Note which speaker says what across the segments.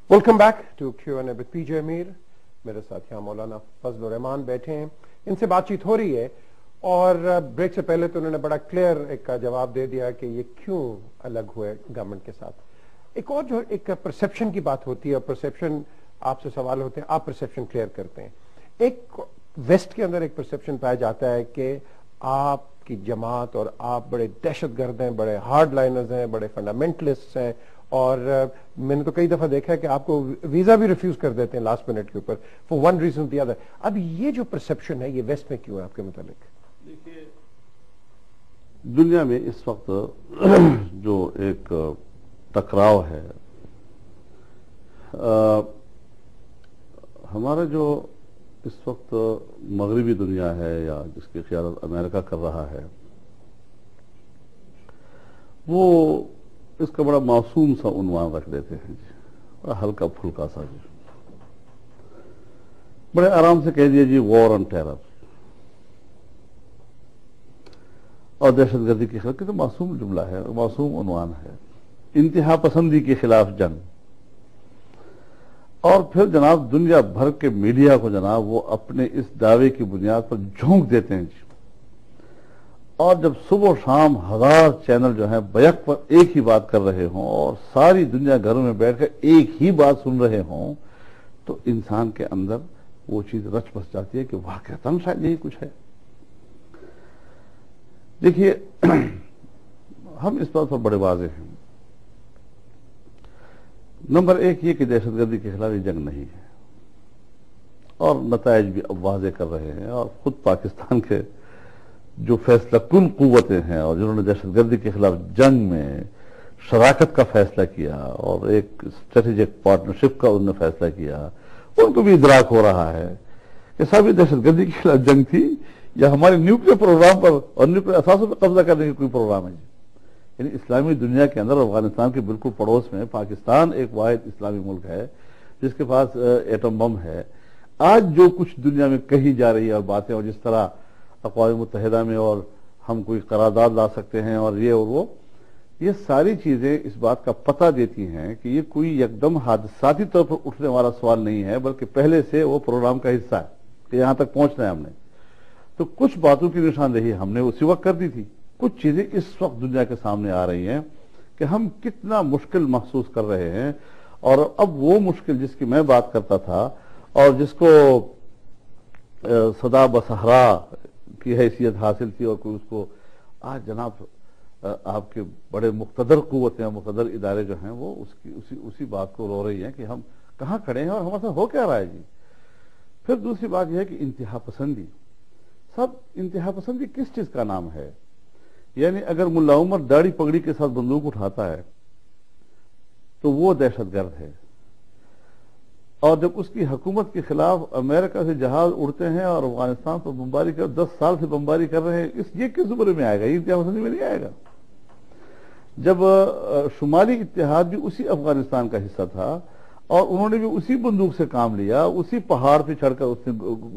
Speaker 1: Welcome back to Q&A with PJ अमीर। मेरे साथ यहाँ मौलाना फजल रहमान बैठे हैं, इनसे बातचीत हो रही है और ब्रेक से पहले तो उन्होंने बड़ा क्लियर एक जवाब दे दिया कि ये क्यों अलग हुए गवर्नमेंट के साथ। एक और जो एक परसेप्शन की बात होती है, परसेप्शन आपसे सवाल होते हैं, आप परसेप्शन क्लियर करते हैं। एक वेस्ट के अंदर एक परसेप्शन पाया जाता है कि आपकी जमात और आप बड़े दहशतगर्द हैं, बड़े हार्ड लाइनर्स हैं, बड़े फंडामेंटलिस्ट हैं, और मैंने तो कई दफा देखा है कि आपको वीजा भी रिफ्यूज कर देते हैं लास्ट मिनट के ऊपर for one reason the other. अब ये जो परसेप्शन है ये वेस्ट में क्यों है आपके मुताबिक?
Speaker 2: देखिए, दुनिया में इस वक्त जो एक टकराव है, हमारा जो इस वक्त मगरबी दुनिया है या जिसकी क़ियादत अमेरिका कर रहा है, वो इसका बड़ा मासूम सा उन्वान रख देते हैं जी, बड़ा हल्का फुल्का सा जी, बड़े आराम से कह दिए जी वॉर ऑन टेरर और दहशतगर्दी के खिलाफ। तो मासूम जुमला है, मासूम उन्वान है, इंतहा पसंदी के खिलाफ जंग। और फिर जनाब दुनिया भर के मीडिया को जनाब वो अपने इस दावे की बुनियाद पर झोंक देते हैं जी। और जब सुबह शाम हजार चैनल जो है बैक पर एक ही बात कर रहे हों और सारी दुनिया घरों में बैठकर एक ही बात सुन रहे हों, तो इंसान के अंदर वो चीज रच बस जाती है कि वाकई शायद यही कुछ है। देखिए, हम इस बात पर बड़े वाज़ेह हैं। नंबर एक ये कि दहशतगर्दी के खिलाफ ये जंग नहीं है, और नताइज भी अब वाज़ेह कर रहे हैं। और खुद पाकिस्तान के जो फैसला कुन कुव्वतें हैं और जिन्होंने दहशतगर्दी के खिलाफ जंग में शराकत का फैसला किया और एक स्ट्रेटेजिक पार्टनरशिप का उन्होंने फैसला किया, उनको भी इदराक हो रहा है कि साहब ये दहशतगर्दी के खिलाफ जंग थी या हमारे न्यूक्लियर प्रोग्राम पर और न्यूक्लियर असासों पर कब्जा करने की कोई प्रोग्राम है। यानी इस्लामी दुनिया के अंदर अफगानिस्तान के बिल्कुल पड़ोस में पाकिस्तान एक वाहिद इस्लामी मुल्क है जिसके पास एटम बम है। आज जो कुछ दुनिया में कही जा रही है और बातें, और जिस तरह अक़वाम मुत्तहिदा में और हम कोई करारदाद ला सकते हैं और ये और वो, ये सारी चीजें इस बात का पता देती हैं कि ये कोई एकदम हादसाती तौर पर उठने वाला सवाल नहीं है, बल्कि पहले से वो प्रोग्राम का हिस्सा है कि यहां तक पहुंचना है हमने। तो कुछ बातों की निशानदेही हमने उसी वक्त कर दी थी। कुछ चीजें इस वक्त दुनिया के सामने आ रही हैं कि हम कितना मुश्किल महसूस कर रहे हैं। और अब वो मुश्किल जिसकी मैं बात करता था और जिसको सदा बसहरा की हैसियत हासिल थी और कोई उसको, आज जनाब आपके बड़े मुक़्तदर कुव्वतें, मुक़्तदर इदारे जो हैं वो उसी बात को रो रही हैं कि हम कहाँ खड़े हैं और हमारे साथ हो क्या रहा है जी। फिर दूसरी बात यह है कि इंतहा पसंदी। सब इंतहा पसंदी किस चीज का नाम है? यानी अगर मुल्ला उमर दाढ़ी पगड़ी के साथ बंदूक उठाता है तो वो दहशतगर्द है, और जब उसकी हुकूमत के खिलाफ अमेरिका से जहाज उड़ते हैं और अफगानिस्तान पर बमबारी कर 10 साल से बमबारी कर रहे हैं, ये किस उम्र में आएगा? ये इंतहा पसंदी में नहीं आएगा। जब शुमाली इत्तेहाद भी उसी अफगानिस्तान का हिस्सा था और उन्होंने भी उसी बंदूक से काम लिया, उसी पहाड़ पे चढ़कर उसने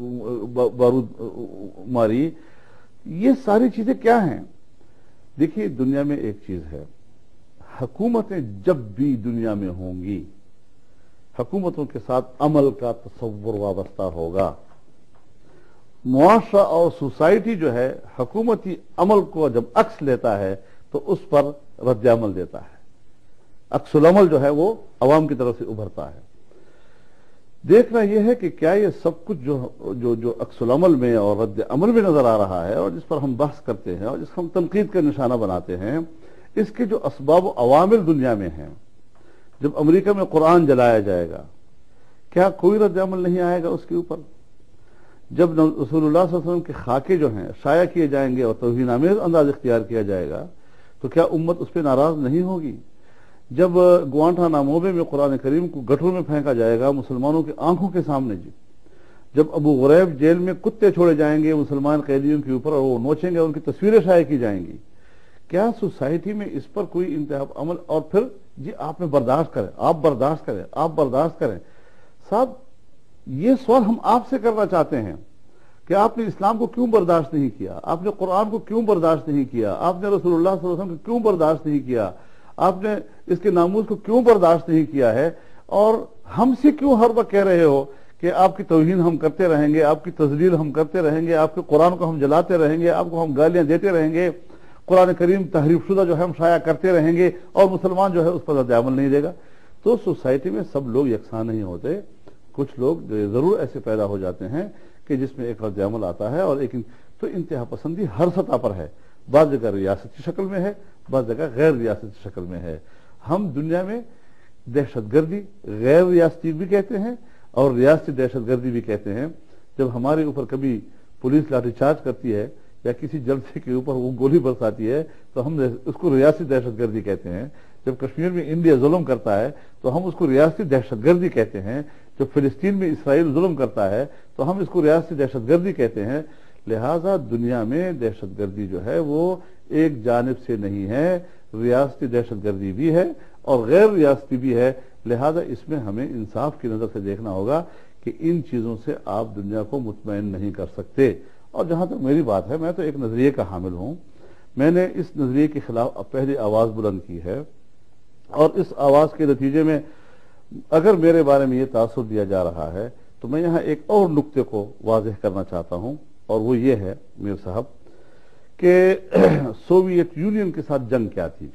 Speaker 2: बारूद मारी, ये सारी चीजें क्या हैं? देखिए, दुनिया में एक चीज है, हुकूमतें जब भी दुनिया में होंगी, हुकूमतों के साथ अमल का तसव्वुर वाबस्ता होगा। मुआशरा और सोसाइटी जो है हुकूमती अमल को जब अक्स लेता है तो उस पर रद्द अमल देता है। अक्सुल अमल जो है वो अवाम की तरफ से उभरता है। देखना यह है कि क्या ये सब कुछ जो अक्सुल अमल में और रद्द अमल में नजर आ रहा है और जिस पर हम बहस करते हैं और जिसको हम तनकीद का निशाना बनाते हैं, इसके जो असबाब अवामिल दुनिया में हैं। जब अमेरिका में कुरान जलाया जाएगा, क्या कोई रद्द अमल नहीं आएगा उसके ऊपर? जब रसूलुल्लाह सल्लल्लाहु अलैहि वसल्लम के खाके जो हैं शाया किए जाएंगे और तौहीन-आमेज़ अंदाज इख्तियार किया जाएगा, तो क्या उम्मत उस पर नाराज नहीं होगी? जब ग्वांटानामो में कुरान करीम को गठरों में फेंका जाएगा मुसलमानों की आंखों के सामने जी, जब अबू गुरैब जेल में कुत्ते छोड़े जाएंगे मुसलमान कैदियों के ऊपर और वो नोचेंगे, उनकी तस्वीरें शाया की जाएंगी, क्या सोसाइटी में इस पर कोई इंतहा अमल? और फिर जी आपने बर्दाश्त करें, आप बर्दाश्त करें, आप बर्दाश्त करें। साहब, ये सवाल हम आपसे करना चाहते हैं कि आपने इस्लाम को क्यों बर्दाश्त नहीं किया? आपने कुरान को क्यों बर्दाश्त नहीं किया? आपने रसूलुल्लाह सल्लल्लाहु अलैहि वसल्लम को क्यों बर्दाश्त नहीं किया? आपने इसके नामूस को क्यों बर्दाश्त नहीं किया है? اور ہم سے کیوں ہر وقت کہہ رہے ہو کہ آپ کی توہین ہم کرتے رہیں گے, آپ کی تذلیل ہم کرتے رہیں گے, آپ کے قرآن کو ہم جلاتے رہیں گے, آپ کو ہم گالیاں دیتے رہیں گے, قرآن کریم تحریف شدہ جو ہے ہم شائع کرتے رہیں گے, اور مسلمان جو ہے اس پر رد عمل نہیں دے گا. تو سوسائٹی میں سب لوگ یکساں نہیں ہوتے. کچھ لوگ ضرور ایسے پیدا ہو جاتے ہیں کہ جس میں ایک رد عمل آتا ہے, اور ایک تو انتہا پسندی ہر سطح پر ہے. بعض جگہ ریاستی شکل میں ہے, بعض جگہ غیر ریاستی شکل میں ہے. ہم دنیا میں دہشت گردی غیر ریاستی بھی کہتے ہیں اور ریاستی دہشت گردی بھی کہتے ہیں. جب ہمارے اوپر کبھی پولیس لاٹھی چارج کرتی ہے یا کسی جلسے کے اوپر وہ گولی برساتی ہے تو ہم اس کو ریاستی دہشت گردی کہتے ہیں. جب کشمیر میں انڈیا ظلم کرتا ہے تو ہم اس کو ریاستی دہشت گردی کہتے ہیں. جب فلسطین میں اسرائیل ظلم کرتا ہے تو ہم اس کو ریاستی دہشت گردی کہتے ہیں. لہذا دنیا میں دہشت گردی جو ہے وہ ایک جانب سے نہیں ہے, ریاستی دہشت گردی بھی ہے اور غیر ریاستی بھی ہے. لہذا اس میں ہمیں انصاف کی نظر سے دیکھنا ہوگا کہ ان چیزوں سے آپ دنیا کو مطمئن نہیں کر سکتے. اور جہاں تک میری بات ہے, میں تو ایک نظریے کا حامل ہوں. میں نے اس نظریے کے خلاف پہلی آواز بلند کی ہے, اور اس آواز کے نتیجے میں اگر میرے بارے میں یہ تاثر دیا جا رہا ہے تو میں یہاں ایک اور نقطے کو واضح کرنا چاہتا ہوں, اور وہ یہ ہے میر صاحب کہ سوویت یونین کے ساتھ جنگ کیا تھی.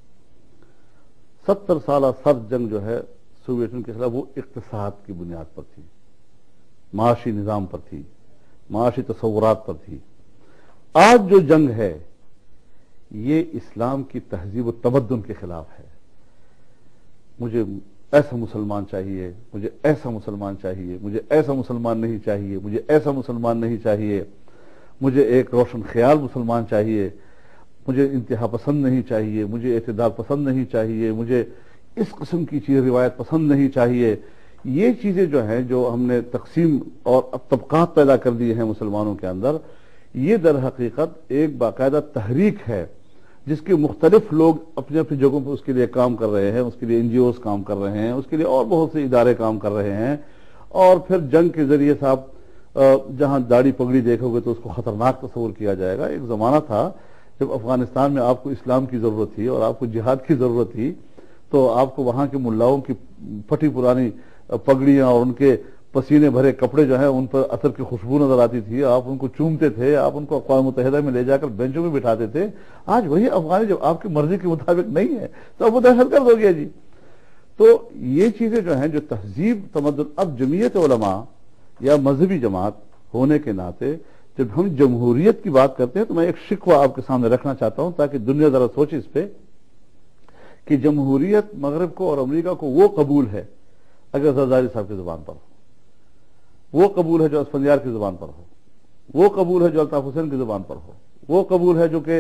Speaker 2: 70 سالہ سرد جنگ جو ہے سوویت یونین کے خلاف, وہ اقتصاد کی بنیاد پر تھی, معاشی نظام پر تھی, معاشی تصورات پر تھی. آج جو جنگ ہے یہ اسلام کی تہذیب و تمدن کے خلاف ہے. مجھے ایسا مسلمان چاہیے, مجھے ایسا مسلمان چاہیے, مجھے ایسا مسلمان نہیں چاہیے, مجھے ایسا مسلمان نہیں چاہیے, مجھے ایک روشن خیال مسلمان چاہیے, مجھے انتہا پسند نہیں چاہیے, مجھے اعتدال پسند نہیں چاہیے, مجھے اس قسم کی چیز روایت پسند نہیں چاہیے. یہ چیزیں جو ہیں جو ہم نے تقسیم اور طبقات پیدا کر دی ہیں مسلمانوں کے اندر, یہ در حقیقت ایک باقاعدہ تحریک ہے جس کے مختلف لوگ اپنی اپنی جگہوں پر اس کے لیے کام کر رہے ہیں. اس کے لیے این جی اوز کام کر رہے ہیں, اس کے لیے اور بہت سے ادارے کام کر رہے ہیں. اور پھر جنگ کے ذریعے صاحب جہاں داڑھی پگڑی دیکھو گے تو اس کو خطرناک تصور کیا جائے گا. ایک زمانہ تھا جب افغانستان میں آپ کو اسلام کی ضرورت تھی اور آپ کو جہاد کی ضرورت تھی تو آپ کو وہاں کے ملاؤں کی پھٹی پرانی پگڑیاں اور ان کے پسینے بھرے کپڑے جو ہیں ان پر عطر کی خوشبو نظر آتی تھی. آپ ان کو چومتے تھے, آپ ان کو اقوام متحدہ میں لے جا کر بینچوں میں بٹھاتے تھے. آج وہی افغانی جب آپ کی مرضی کے مطابق نہیں ہے تو اب وہ دہشت گرد ہو گیا جی. تو یہ چیزیں جو ہیں جو تہذیب تمدن, اب جمعیت علماء یا مذہبی جماعت ہونے کے ناطے جب ہم جمہوریت کی بات کرتے ہیں تو میں ایک شکوہ آپ کے سامنے رکھنا چاہتا ہوں تاکہ دنیا ذرا سوچے اس پہ کہ جمہوریت مغرب کو اور امریکہ کو وہ قبول ہے اگر زرداری صاحب کی زبان پر ہو, وہ قبول ہے جو اسفندیار کی زبان پر ہو, وہ قبول ہے جو الطاف حسین کی زبان پر ہو, وہ قبول ہے جو کہ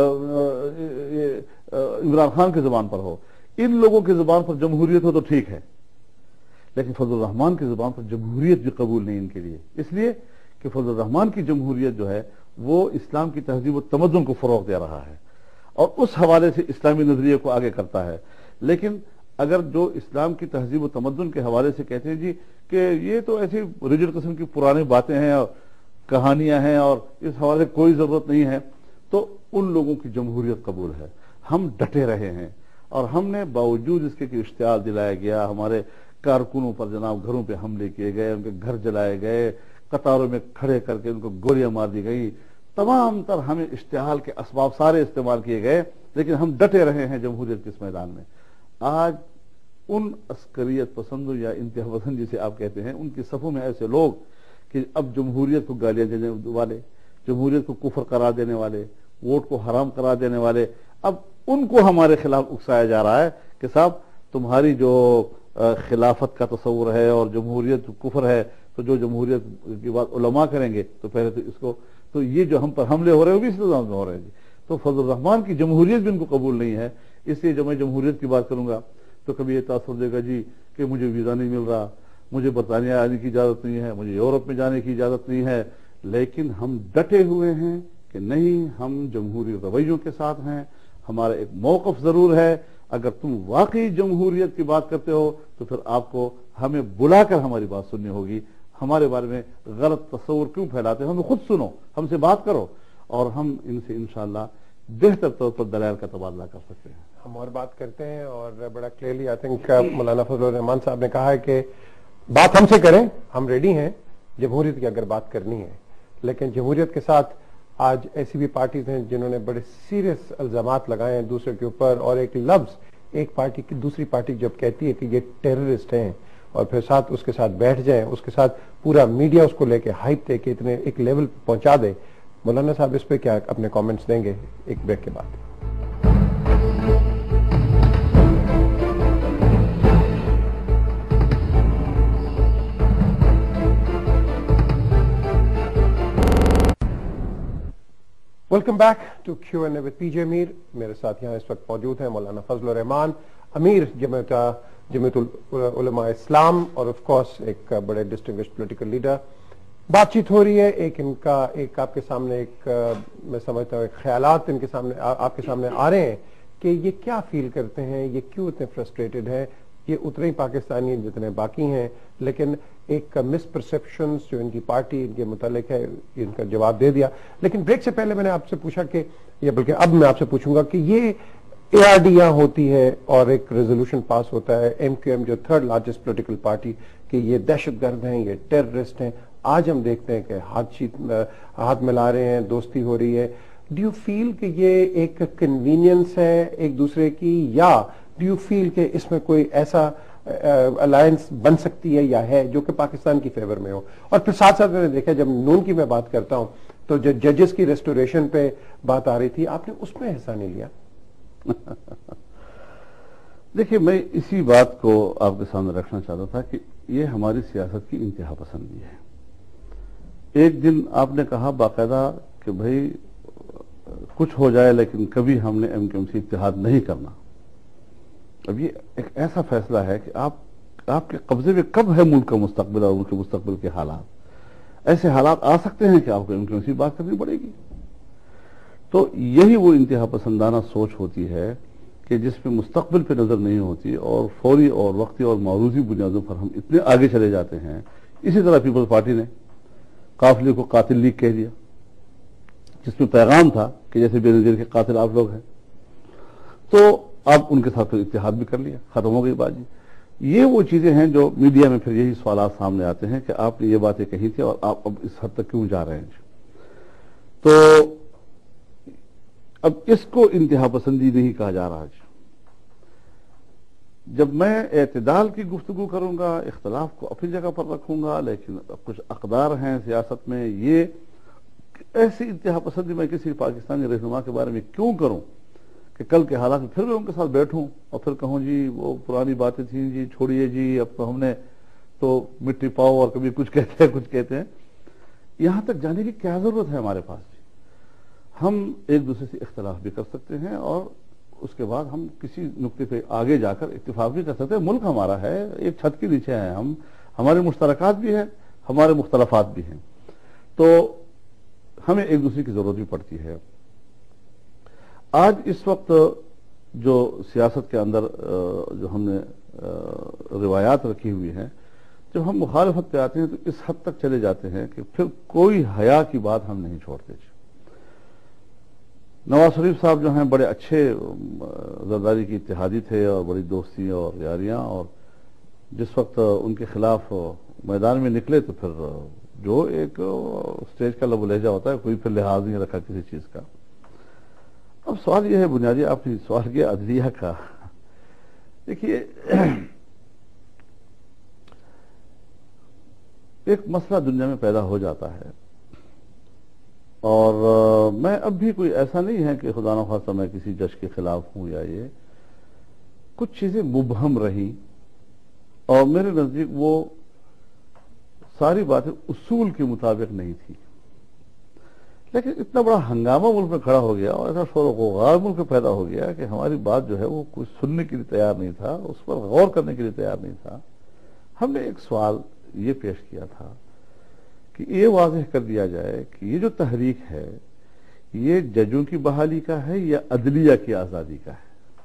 Speaker 2: عمران خان کی زبان پر ہو. ان لوگوں کی زبان پر جمہوریت ہو تو ٹھیک ہے, لیکن فضل الرحمان کی زبان پر جمہوریت بھی قبول نہیں ان کے لیے, اس لیے کہ فضل الرحمان کی جمہوریت جو ہے وہ اسلام کی تہذیب و تمدن کو فروغ دے رہا ہے اور اس حوالے سے اسلامی نظریے کو آگے کرتا ہے. لیکن اگر جو اسلام کی تہذیب و تمدن کے حوالے سے کہتے ہیں جی کہ یہ تو ایسی ریجڈ قسم کی پرانی باتیں ہیں اور کہانیاں ہیں اور اس حوالے سے کوئی ضرورت نہیں ہے, تو ان لوگوں کی جمہوریت قبول ہے. ہم ڈٹے رہے ہیں اور ہم نے باوجود اس کے کہ اشتعال دلایا گیا, ہمارے کارکنوں پر جناب گھروں پہ حملے کیے گئے, ان کے گھر جلائے گئے, قطاروں میں کھڑے کر کے ان کو گولیاں مار دی گئی, تمام تر ہمیں اشتعال کے اسباب سارے استعمال کیے گئے, لیکن ہم ڈٹے رہے ہیں جمہوریت کے اس میدان میں. آج ان عسکریت پسندوں یا انتہا پسند جسے آپ کہتے ہیں ان کی صفوں میں ایسے لوگ کہ اب جمہوریت کو گالیاں دینے والے, جمہوریت کو کفر قرار دینے والے, ووٹ کو حرام قرار دینے والے, اب ان کو ہمارے خلاف اکسایا جا رہا ہے کہ صاحب تمہاری جو خلافت کا تصور ہے اور جمہوریت کفر ہے, تو جو جمہوریت کی بات علماء کریں گے تو پہلے تو اس کو, تو یہ جو ہم پر حملے ہو رہے ہیں وہ بھی اس نظام میں ہو رہے ہیں جی. تو فضل الرحمان کی جمہوریت بھی ان کو قبول نہیں ہے. اس لیے جب میں جمہوریت کی بات کروں گا تو کبھی یہ تاثر دے گا جی کہ مجھے ویزا نہیں مل رہا, مجھے برطانیہ آنے کی اجازت نہیں ہے, مجھے یورپ میں جانے کی اجازت نہیں ہے. لیکن ہم ڈٹے ہوئے ہیں کہ نہیں, ہم جمہوری رویوں کے ساتھ ہیں, ہمارا ایک موقف ضرور ہے. اگر تم واقعی جمہوریت کی بات کرتے ہو تو پھر آپ کو ہمیں بلا کر ہماری بات سننی ہوگی. ہمارے بارے میں غلط تصور کیوں پھیلاتے ہو؟ ہمیں خود سنو, ہم سے بات کرو, اور ہم ان سے انشاءاللہ بہتر طور پر دلائل کا تبادلہ کر سکتے ہیں.
Speaker 1: ہم اور بات کرتے ہیں اور بڑا کلیئرلی آئی تھنک مولانا فضل الرحمان صاحب نے کہا ہے کہ بات ہم سے کریں, ہم ریڈی ہیں جمہوریت کی اگر بات کرنی ہے, لیکن جمہوریت کے ساتھ آج ایسی بھی پارٹیز ہیں جنہوں نے بڑے سیریس الزامات لگائے ہیں دوسرے کے اوپر, اور ایک لفظ ایک پارٹی کی دوسری پارٹی جب کہتی ہے کہ یہ ٹیررسٹ ہیں اور پھر ساتھ اس کے ساتھ بیٹھ جائیں, اس کے ساتھ پورا میڈیا اس کو لے کے ہائپ دے کے اتنے ایک لیول پہ پہنچا دے, مولانا صاحب اس پہ کیا اپنے کامنٹس دیں گے ایک بریک کے بعد؟ Welcome back to Q and A with P J Mir. میرے ساتھ یہاں اس وقت موجود ہیں مولانا فضل الرحمان, امیر جمعیت علماء اسلام, اور آف کورس ایک بڑے ڈسٹنگوشڈ پولیٹیکل لیڈر. بات چیت ہو رہی ہے, ایک آپ کے سامنے ایک میں سمجھتا ہوں ایک خیالات ان کے سامنے آپ کے سامنے آ رہے ہیں کہ یہ کیا فیل کرتے ہیں, یہ کیوں اتنے فرسٹریٹڈ ہیں, یہ اتنے ہی پاکستانی ہیں جتنے باقی ہیں, لیکن ایک مس پرسپشنز جو ان کی پارٹی ان کے متعلق ہے ان کا جواب دے دیا. لیکن بریک سے پہلے میں نے آپ سے پوچھا کہ, یا بلکہ اب میں آپ سے پوچھوں گا کہ یہ اے آر ڈی یہاں ہوتی ہے اور ایک ریزولوشن پاس ہوتا ہے, ایم کیو ایم جو تھرڈ لارجسٹ پولیٹیکل پارٹی, کہ یہ دہشت گرد ہیں, یہ ٹیررسٹ ہیں. آج ہم دیکھتے ہیں کہ ہاتھ ملا رہے ہیں, دوستی ہو رہی ہے. ڈو یو فیل کہ یہ ایک کنوینئنس ہے ایک دوسرے کی, یا ڈو یو فیل کہ اس میں کوئی ایسا الائنس بن سکتی ہے یا ہے جو کہ پاکستان کی فیور میں ہو؟ اور پھر ساتھ ساتھ میں نے دیکھا جب نون کی میں بات کرتا ہوں تو جو ججز کی ریسٹوریشن پہ بات آ رہی تھی, آپ نے اس میں حصہ نہیں لیا.
Speaker 2: دیکھیے, میں اسی بات کو آپ کے سامنے رکھنا چاہتا تھا کہ یہ ہماری سیاست کی انتہا پسندی ہے. ایک دن آپ نے کہا باقاعدہ کہ بھائی کچھ ہو جائے لیکن کبھی ہم نے ایم کیو ایم سے اتحاد نہیں کرنا. اب یہ ایک ایسا فیصلہ ہے کہ آپ کے قبضے میں کب ہے ملک کا مستقبل اور ملک کے مستقبل کے حالات. ایسے حالات آ سکتے ہیں کہ آپ کو ایم کیو ایم سے بات کرنی پڑے گی. تو یہی وہ انتہا پسندانہ سوچ ہوتی ہے کہ جس میں مستقبل پہ نظر نہیں ہوتی اور فوری اور وقتی اور معروضی بنیادوں پر ہم اتنے آگے چلے جاتے ہیں. اسی طرح پیپلز پارٹی نے قافلے کو قاتل لیگ کہہ دیا, جس میں پیغام تھا کہ جیسے بے نظیر کے قاتل آپ لوگ ہیں. تو اب ان کے ساتھ اتحاد بھی کر لیا, ختم ہو گئی بات جی. یہ وہ چیزیں ہیں جو میڈیا میں پھر یہی سوالات سامنے آتے ہیں کہ آپ نے یہ باتیں کہی تھی اور آپ اب اس حد تک کیوں جا رہے ہیں. تو اب اس کو انتہا پسندی نہیں کہا جا رہا. جب میں اعتدال کی گفتگو کروں گا, اختلاف کو اپنی جگہ پر رکھوں گا, لیکن کچھ اقدار ہیں سیاست میں, یہ ایسی انتہا پسندی میں کسی پاکستانی رہنما کے بارے میں کیوں کروں کہ کل کے حالات میں پھر میں ان کے ساتھ بیٹھوں اور پھر کہوں جی وہ پرانی باتیں تھیں جی, چھوڑیے جی, اب تو ہم نے تو مٹی پاؤ اور کبھی کچھ کہتے ہیں کچھ کہتے ہیں. یہاں تک جانے کی کیا ضرورت ہے ہمارے پاس. ہم ایک دوسرے سے اختلاف بھی کر سکتے ہیں اور اس کے بعد ہم کسی نقطے پہ آگے جا کر اتفاق بھی کر سکتے ہیں. ملک ہمارا ہے, ایک چھت کے نیچے ہیں ہم, ہمارے مشترکات بھی ہیں, ہمارے مختلفات بھی ہیں. تو ہمیں ایک دوسرے کی ضرورت بھی پڑتی ہے. آج اس وقت جو سیاست کے اندر جو ہم نے روایات رکھی ہوئی ہیں, جب ہم مخالفت پہ آتے ہیں تو اس حد تک چلے جاتے ہیں کہ پھر کوئی حیا کی بات ہم نہیں چھوڑتے. نواز شریف صاحب جو ہیں بڑے اچھے زرداری کی اتحادی تھے اور بڑی دوستی اور یاریاں, اور جس وقت ان کے خلاف میدان میں نکلے تو پھر جو ایک اسٹیج کا لب و لہجہ ہوتا ہے, کوئی پھر لحاظ نہیں رکھا کسی چیز کا. اب سوال یہ ہے بنیادی, آپ نے سوال کیا عدلیہ کا. دیکھیے, ایک مسئلہ دنیا میں پیدا ہو جاتا ہے اور میں اب بھی کوئی ایسا نہیں ہے کہ خدا نخواستہ میں کسی جج کے خلاف ہوں, یا یہ کچھ چیزیں مبہم رہی اور میرے نزدیک وہ ساری باتیں اصول کے مطابق نہیں تھی. لیکن اتنا بڑا ہنگامہ ملک میں کھڑا ہو گیا اور ایسا شور و غوغا ملک میں پیدا ہو گیا کہ ہماری بات جو ہے وہ کچھ سننے کے لیے تیار نہیں تھا, اس پر غور کرنے کے لیے تیار نہیں تھا. ہم نے ایک سوال یہ پیش کیا تھا کہ یہ واضح کر دیا جائے کہ یہ جو تحریک ہے یہ ججوں کی بحالی کا ہے یا عدلیہ کی آزادی کا ہے.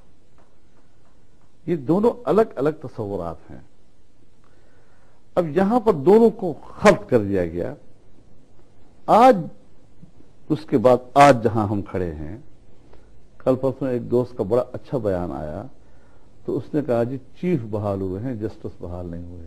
Speaker 2: یہ دونوں الگ الگ تصورات ہیں. اب یہاں پر دونوں کو خلط کر دیا گیا. آج اس کے بعد آج جہاں ہم کھڑے ہیں کل پرسوں ایک دوست کا بڑا اچھا بیان آیا تو اس نے کہا جی چیف بحال ہوئے ہیں، جسٹس بحال نہیں ہوئے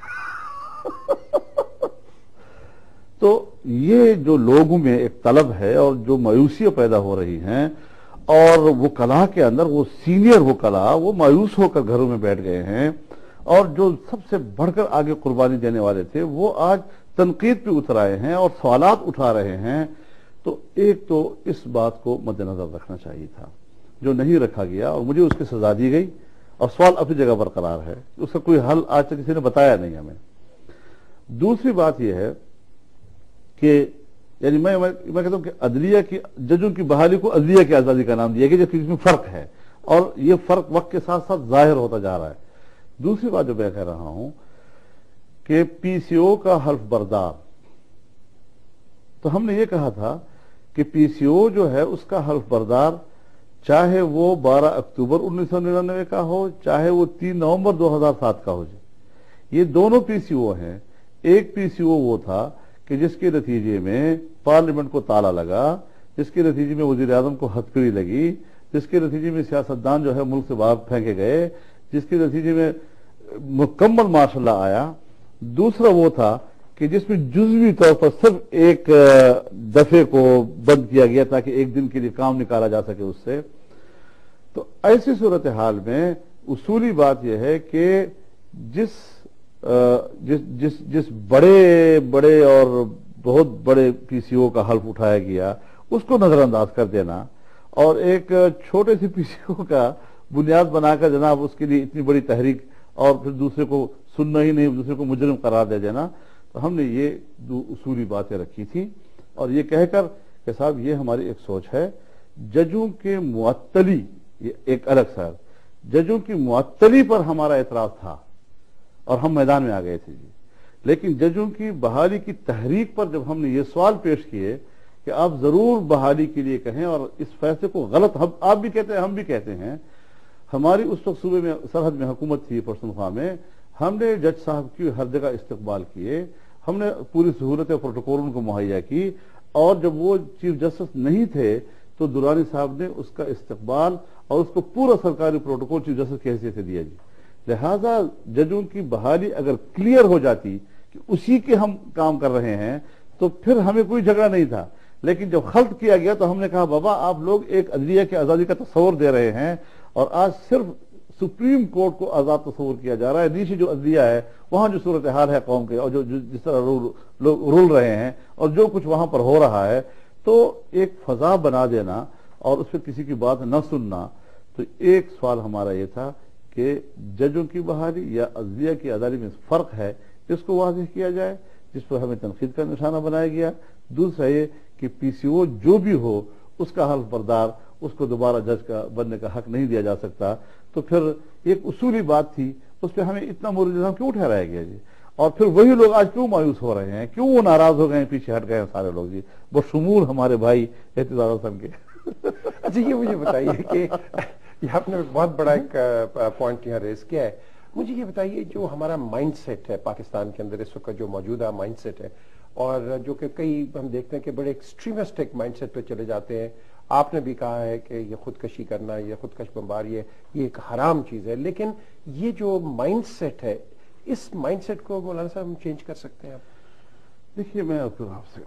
Speaker 2: تو یہ جو لوگوں میں ایک طلب ہے اور جو مایوسیاں پیدا ہو رہی ہیں، اور وہ کلا کے اندر وہ سینئر وہ کلا وہ مایوس ہو کر گھروں میں بیٹھ گئے ہیں، اور جو سب سے بڑھ کر آگے قربانی دینے والے تھے وہ آج تنقید پہ اتر آئے ہیں اور سوالات اٹھا رہے ہیں. تو ایک تو اس بات کو مد نظر رکھنا چاہیے تھا جو نہیں رکھا گیا، اور مجھے اس کی سزا دی گئی، اور سوال اپنی جگہ برقرار ہے، اس کا کوئی حل آج تک کسی نے بتایا نہیں ہمیں. دوسری بات یہ ہے کہ یعنی میں کہتا ہوں کہ عدلیہ کی ججوں کی بحالی کو عدلیہ کی آزادی کا نام دیا گیا، جبکہ اس میں فرق ہے، اور یہ فرق وقت کے ساتھ ساتھ ظاہر ہوتا جا رہا ہے. دوسری بات جو میں کہہ رہا ہوں کہ پی سی او کا حلف بردار، تو ہم نے یہ کہا تھا کہ پی سی او جو ہے اس کا حلف بردار چاہے وہ 12 اکتوبر 1999 کا ہو، چاہے وہ 3 نومبر 2007 کا ہو جائے، یہ دونوں پی سی او ہیں. ایک پی سی او وہ تھا کہ جس کے نتیجے میں پارلیمنٹ کو تالا لگا، جس کے نتیجے میں وزیر اعظم کو ہتھکڑی لگی، جس کے نتیجے میں سیاستدان جو ہے ملک سے باہر پھینکے گئے، جس کے نتیجے میں مکمل مارشل لا آیا. دوسرا وہ تھا کہ جس میں جزوی طور پر صرف ایک دفعے کو بند کیا گیا تاکہ ایک دن کے لیے کام نکالا جا سکے اس سے. تو ایسی صورتحال میں اصولی بات یہ ہے کہ جس بڑے اور بہت بڑے پی سی او کا حلف اٹھایا گیا اس کو نظر انداز کر دینا، اور ایک چھوٹے سے پی سی او کا بنیاد بنا کر جناب اس کے لیے اتنی بڑی تحریک، اور پھر دوسرے کو سننا ہی نہیں، دوسرے کو مجرم قرار دے دینا. تو ہم نے یہ دو اصولی باتیں رکھی تھیں، اور یہ کہہ کر کہ صاحب یہ ہماری ایک سوچ ہے. ججوں کے معطلی، یہ ایک الگ سر، ججوں کی معطلی پر ہمارا اعتراض تھا اور ہم میدان میں آ گئے تھے جی. لیکن ججوں کی بحالی کی تحریک پر جب ہم نے یہ سوال پیش کیے کہ آپ ضرور بحالی کے لیے کہیں، اور اس فیصلے کو غلط آپ بھی کہتے ہیں ہم بھی کہتے ہیں. ہماری اس وقت صوبے میں سرحد میں حکومت تھی پشتونخوا میں، ہم نے جج صاحب کی ہر جگہ استقبال کیے، ہم نے پوری سہولت اور پروٹوکول ان کو مہیا کی، اور جب وہ چیف جسٹس نہیں تھے تو درانی صاحب نے اس کا استقبال اور اس کو پورا سرکاری پروٹوکول چیف جسٹس کی حیثیت سے دیا جی. لہذا ججوں کی بحالی اگر کلیئر ہو جاتی کہ اسی کے ہم کام کر رہے ہیں تو پھر ہمیں کوئی جھگڑا نہیں تھا. لیکن جب خلط کیا گیا تو ہم نے کہا بابا آپ لوگ ایک عدلیہ کی آزادی کا تصور دے رہے ہیں، اور آج صرف سپریم کورٹ کو آزاد تصور کیا جا رہا ہے. نیچے جو عدلیہ ہے وہاں جو صورتحال ہے قوم کے، اور جو جس طرح لوگ رول رہے ہیں اور جو کچھ وہاں پر ہو رہا ہے، تو ایک فضا بنا دینا اور اس پہ کسی کی بات نہ سننا. تو ایک سوال ہمارا یہ تھا کہ ججوں کی بحالی یا عدلیہ کی عدالت میں فرق ہے، اس کو واضح کیا جائے، جس پر ہمیں تنقید کا نشانہ بنایا گیا. دوسرا یہ کہ پی سی او جو بھی ہو اس کا حلف بردار، اس کو دوبارہ جج کا بننے کا حق نہیں دیا جا سکتا. تو پھر ایک اصولی بات تھی، اس پہ ہمیں اتنا مورد الزام کیوں ٹھہرایا گیا جی؟ اور پھر وہی لوگ آج کیوں مایوس ہو رہے ہیں، کیوں وہ ناراض ہو گئے ہیں، پیچھے ہٹ گئے ہیں سارے لوگ جی، بشمول ہمارے بھائی احتجاج حسن کے.
Speaker 1: اچھا یہ مجھے بتائیے کہ یہ آپ نے بہت بڑا ایک پوائنٹ یہاں ریز کیا ہے. مجھے یہ بتائیے جو ہمارا مائنڈ سیٹ ہے پاکستان کے اندر اس وقت جو موجودہ مائنڈ سیٹ ہے، اور جو کہ کئی ہم دیکھتے ہیں کہ بڑے ایکسٹریمسٹک مائنڈ سیٹ پہ چلے جاتے ہیں. آپ نے بھی کہا ہے کہ یہ خودکشی کرنا، یہ خودکش بمباری ہے، یہ ایک حرام چیز ہے. لیکن یہ جو مائنڈ سیٹ ہے، اس مائنڈ سیٹ کو مولانا صاحب ہم چینج کر سکتے ہیں آپ؟
Speaker 2: دیکھیے میں آپ سے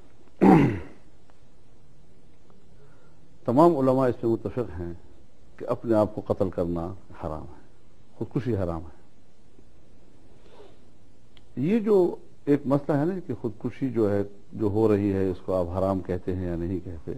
Speaker 2: تمام علماء اس پہ متفق ہیں کہ اپنے آپ کو قتل کرنا حرام ہے، خودکشی حرام ہے. یہ جو ایک مسئلہ ہے نا کہ خودکشی جو ہے جو ہو رہی ہے اس کو آپ حرام کہتے ہیں یا نہیں کہتے،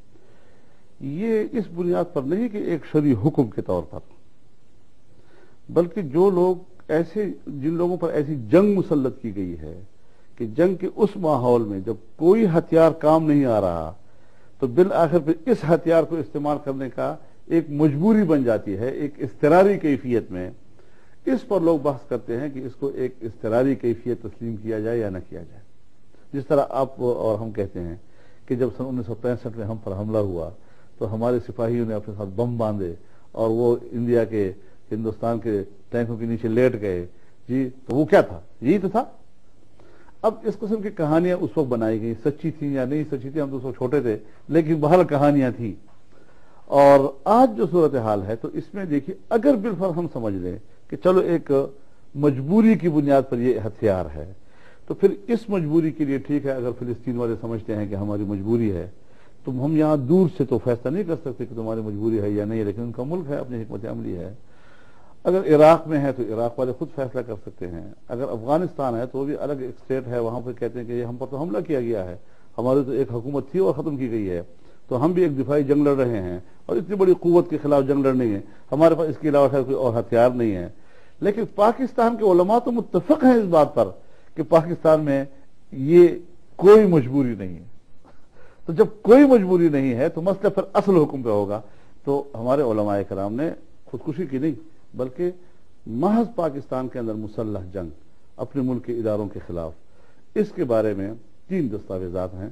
Speaker 2: یہ اس بنیاد پر نہیں کہ ایک شرعی حکم کے طور پر، بلکہ جو لوگ ایسے جن لوگوں پر ایسی جنگ مسلط کی گئی ہے کہ جنگ کے اس ماحول میں جب کوئی ہتھیار کام نہیں آ رہا تو بالآخر پہ اس ہتھیار کو استعمال کرنے کا ایک مجبوری بن جاتی ہے ایک اضطراری کیفیت میں. اس پر لوگ بحث کرتے ہیں کہ اس کو ایک اضطراری کیفیت تسلیم کیا جائے یا نہ کیا جائے. جس طرح آپ اور ہم کہتے ہیں کہ جب سن 1965 میں ہم پر حملہ ہوا تو ہمارے سپاہیوں نے اپنے ساتھ بم باندھے اور وہ انڈیا کے ہندوستان کے ٹینکوں کے نیچے لیٹ گئے جی، تو وہ کیا تھا؟ یہی تو تھا. اب اس قسم کی کہانیاں اس وقت بنائی گئی، سچی تھیں یا نہیں سچی تھی، ہم تو اس وقت چھوٹے تھے، لیکن بہرحال کہانیاں تھیں. اور آج جو صورتحال ہے تو اس میں دیکھیے اگر بالفرض ہم سمجھ لیں کہ چلو ایک مجبوری کی بنیاد پر یہ ہتھیار ہے تو پھر اس مجبوری کے لیے ٹھیک ہے، اگر فلسطین والے سمجھتے ہیں کہ ہماری مجبوری ہے تو ہم یہاں دور سے تو فیصلہ نہیں کر سکتے کہ تمہاری مجبوری ہے یا نہیں، لیکن ان کا ملک ہے، اپنی حکمت عملی ہے۔ اگر عراق میں ہے تو عراق والے خود فیصلہ کر سکتے ہیں، اگر افغانستان ہے تو وہ بھی الگ ایک اسٹیٹ ہے، وہاں پہ کہتے ہیں کہ یہ ہم پر تو حملہ کیا گیا ہے، ہماری تو ایک حکومت تھی اور ختم کی گئی ہے، تو ہم بھی ایک دفاعی جنگ لڑ رہے ہیں اور اتنی بڑی قوت کے خلاف جنگ لڑنی ہے، ہمارے پاس اس کے علاوہ کوئی اور ہتھیار نہیں ہے۔ لیکن پاکستان کے علماء تو متفق ہیں اس بات پر کہ پاکستان میں یہ کوئی مجبوری نہیں ہے، تو جب کوئی مجبوری نہیں ہے تو مسئلہ پھر اصل حکم پہ ہوگا۔ تو ہمارے علماء کرام نے خودکشی کی نہیں بلکہ محض پاکستان کے اندر مسلح جنگ اپنے ملک کے اداروں کے خلاف، اس کے بارے میں 3 دستاویزات ہیں۔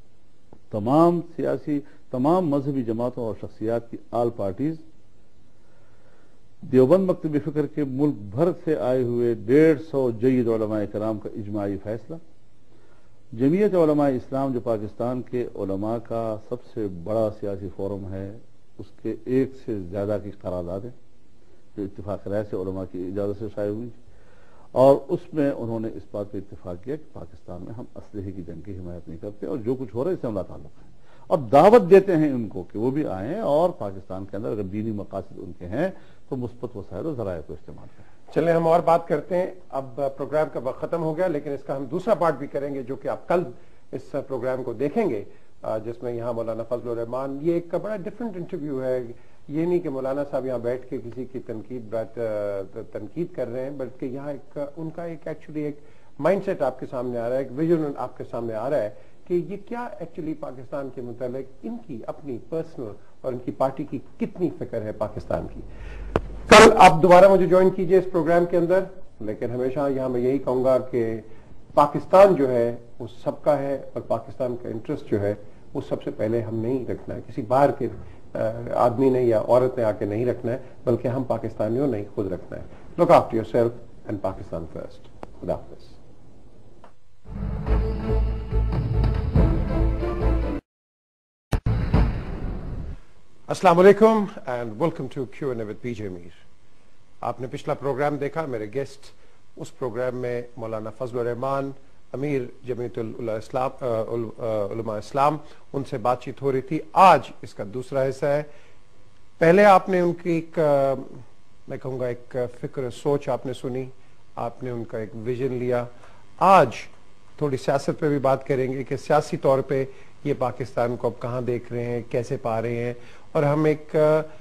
Speaker 2: تمام مذہبی جماعتوں اور شخصیات کی آل پارٹیز، دیوبند مکتب فکر کے ملک بھر سے آئے ہوئے 150 جید علماء کرام کا اجماعی فیصلہ، جمعیت علماء اسلام جو پاکستان کے علماء کا سب سے بڑا سیاسی فورم ہے، اس کے 1 سے زیادہ کی قراردادیں جو اتفاق رائے سے علماء کی اجازت سے شائع ہوئی، اور اس میں انہوں نے اس بات پہ اتفاق کیا کہ پاکستان میں ہم اسلحے کی جنگ کی حمایت نہیں کرتے اور جو کچھ ہو رہا ہے اس سے ہمارا تعلق ہے، اور دعوت دیتے ہیں ان کو کہ وہ بھی آئیں اور پاکستان کے اندر اگر دینی مقاصد ان کے ہیں تو مثبت وسائل و ذرائع کو استعمال کریں۔
Speaker 1: چلیں ہم اور بات کرتے ہیں، اب پروگرام کا وقت ختم ہو گیا لیکن اس کا ہم دوسرا پارٹ بھی کریں گے جو کہ آپ کل اس پروگرام کو دیکھیں گے، جس میں یہاں مولانا فضل الرحمان، یہ ایک بڑا ڈیفرنٹ انٹرویو ہے، یہ نہیں کہ مولانا صاحب یہاں بیٹھ کے کسی کی تنقید کر رہے ہیں، بلکہ یہاں ان کا ایک ایکچولی ایک مائنڈ سیٹ آپ کے سامنے آ رہا ہے، ایک ویژن آپ کے سامنے آ رہا ہے کہ یہ کیا ایکچولی پاکستان کے متعلق ان کی اپنی پرسنل اور ان کی پارٹی کی کتنی فکر ہے پاکستان کی۔ کل آپ دوبارہ مجھے جوائن کیجئے اس پروگرام کے اندر، لیکن ہمیشہ یہاں میں یہی کہوں گا کہ پاکستان جو ہے وہ سب کا ہے اور پاکستان کا انٹرسٹ جو ہے وہ سب سے پہلے ہم نہیں رکھنا ہے، کسی باہر کے آدمی نے یا عورت نے آ کے نہیں رکھنا ہے، بلکہ ہم پاکستانیوں نے خود رکھنا ہے۔ Look after your self and Pakistan first. خدا حافظ۔ السلام علیکم and welcome to Q&A with PJ Mir. آپ نے پچھلا پروگرام دیکھا، میرے گیسٹ اس پروگرام میں مولانا فضل الرحمان، امیر جمعیت علماء اسلام، ان سے بات چیت ہو رہی تھی۔ آج اس کا دوسرا حصہ ہے۔ پہلے آپ نے ان کی ایک میں کہوں گا ایک فکر سوچ آپ نے سنی، آپ نے ان کا ایک ویژن لیا۔ آج تھوڑی سیاست پہ بھی بات کریں گے کہ سیاسی طور پہ یہ پاکستان کو اب کہاں دیکھ رہے ہیں، کیسے پا رہے ہیں، اور ہم ایک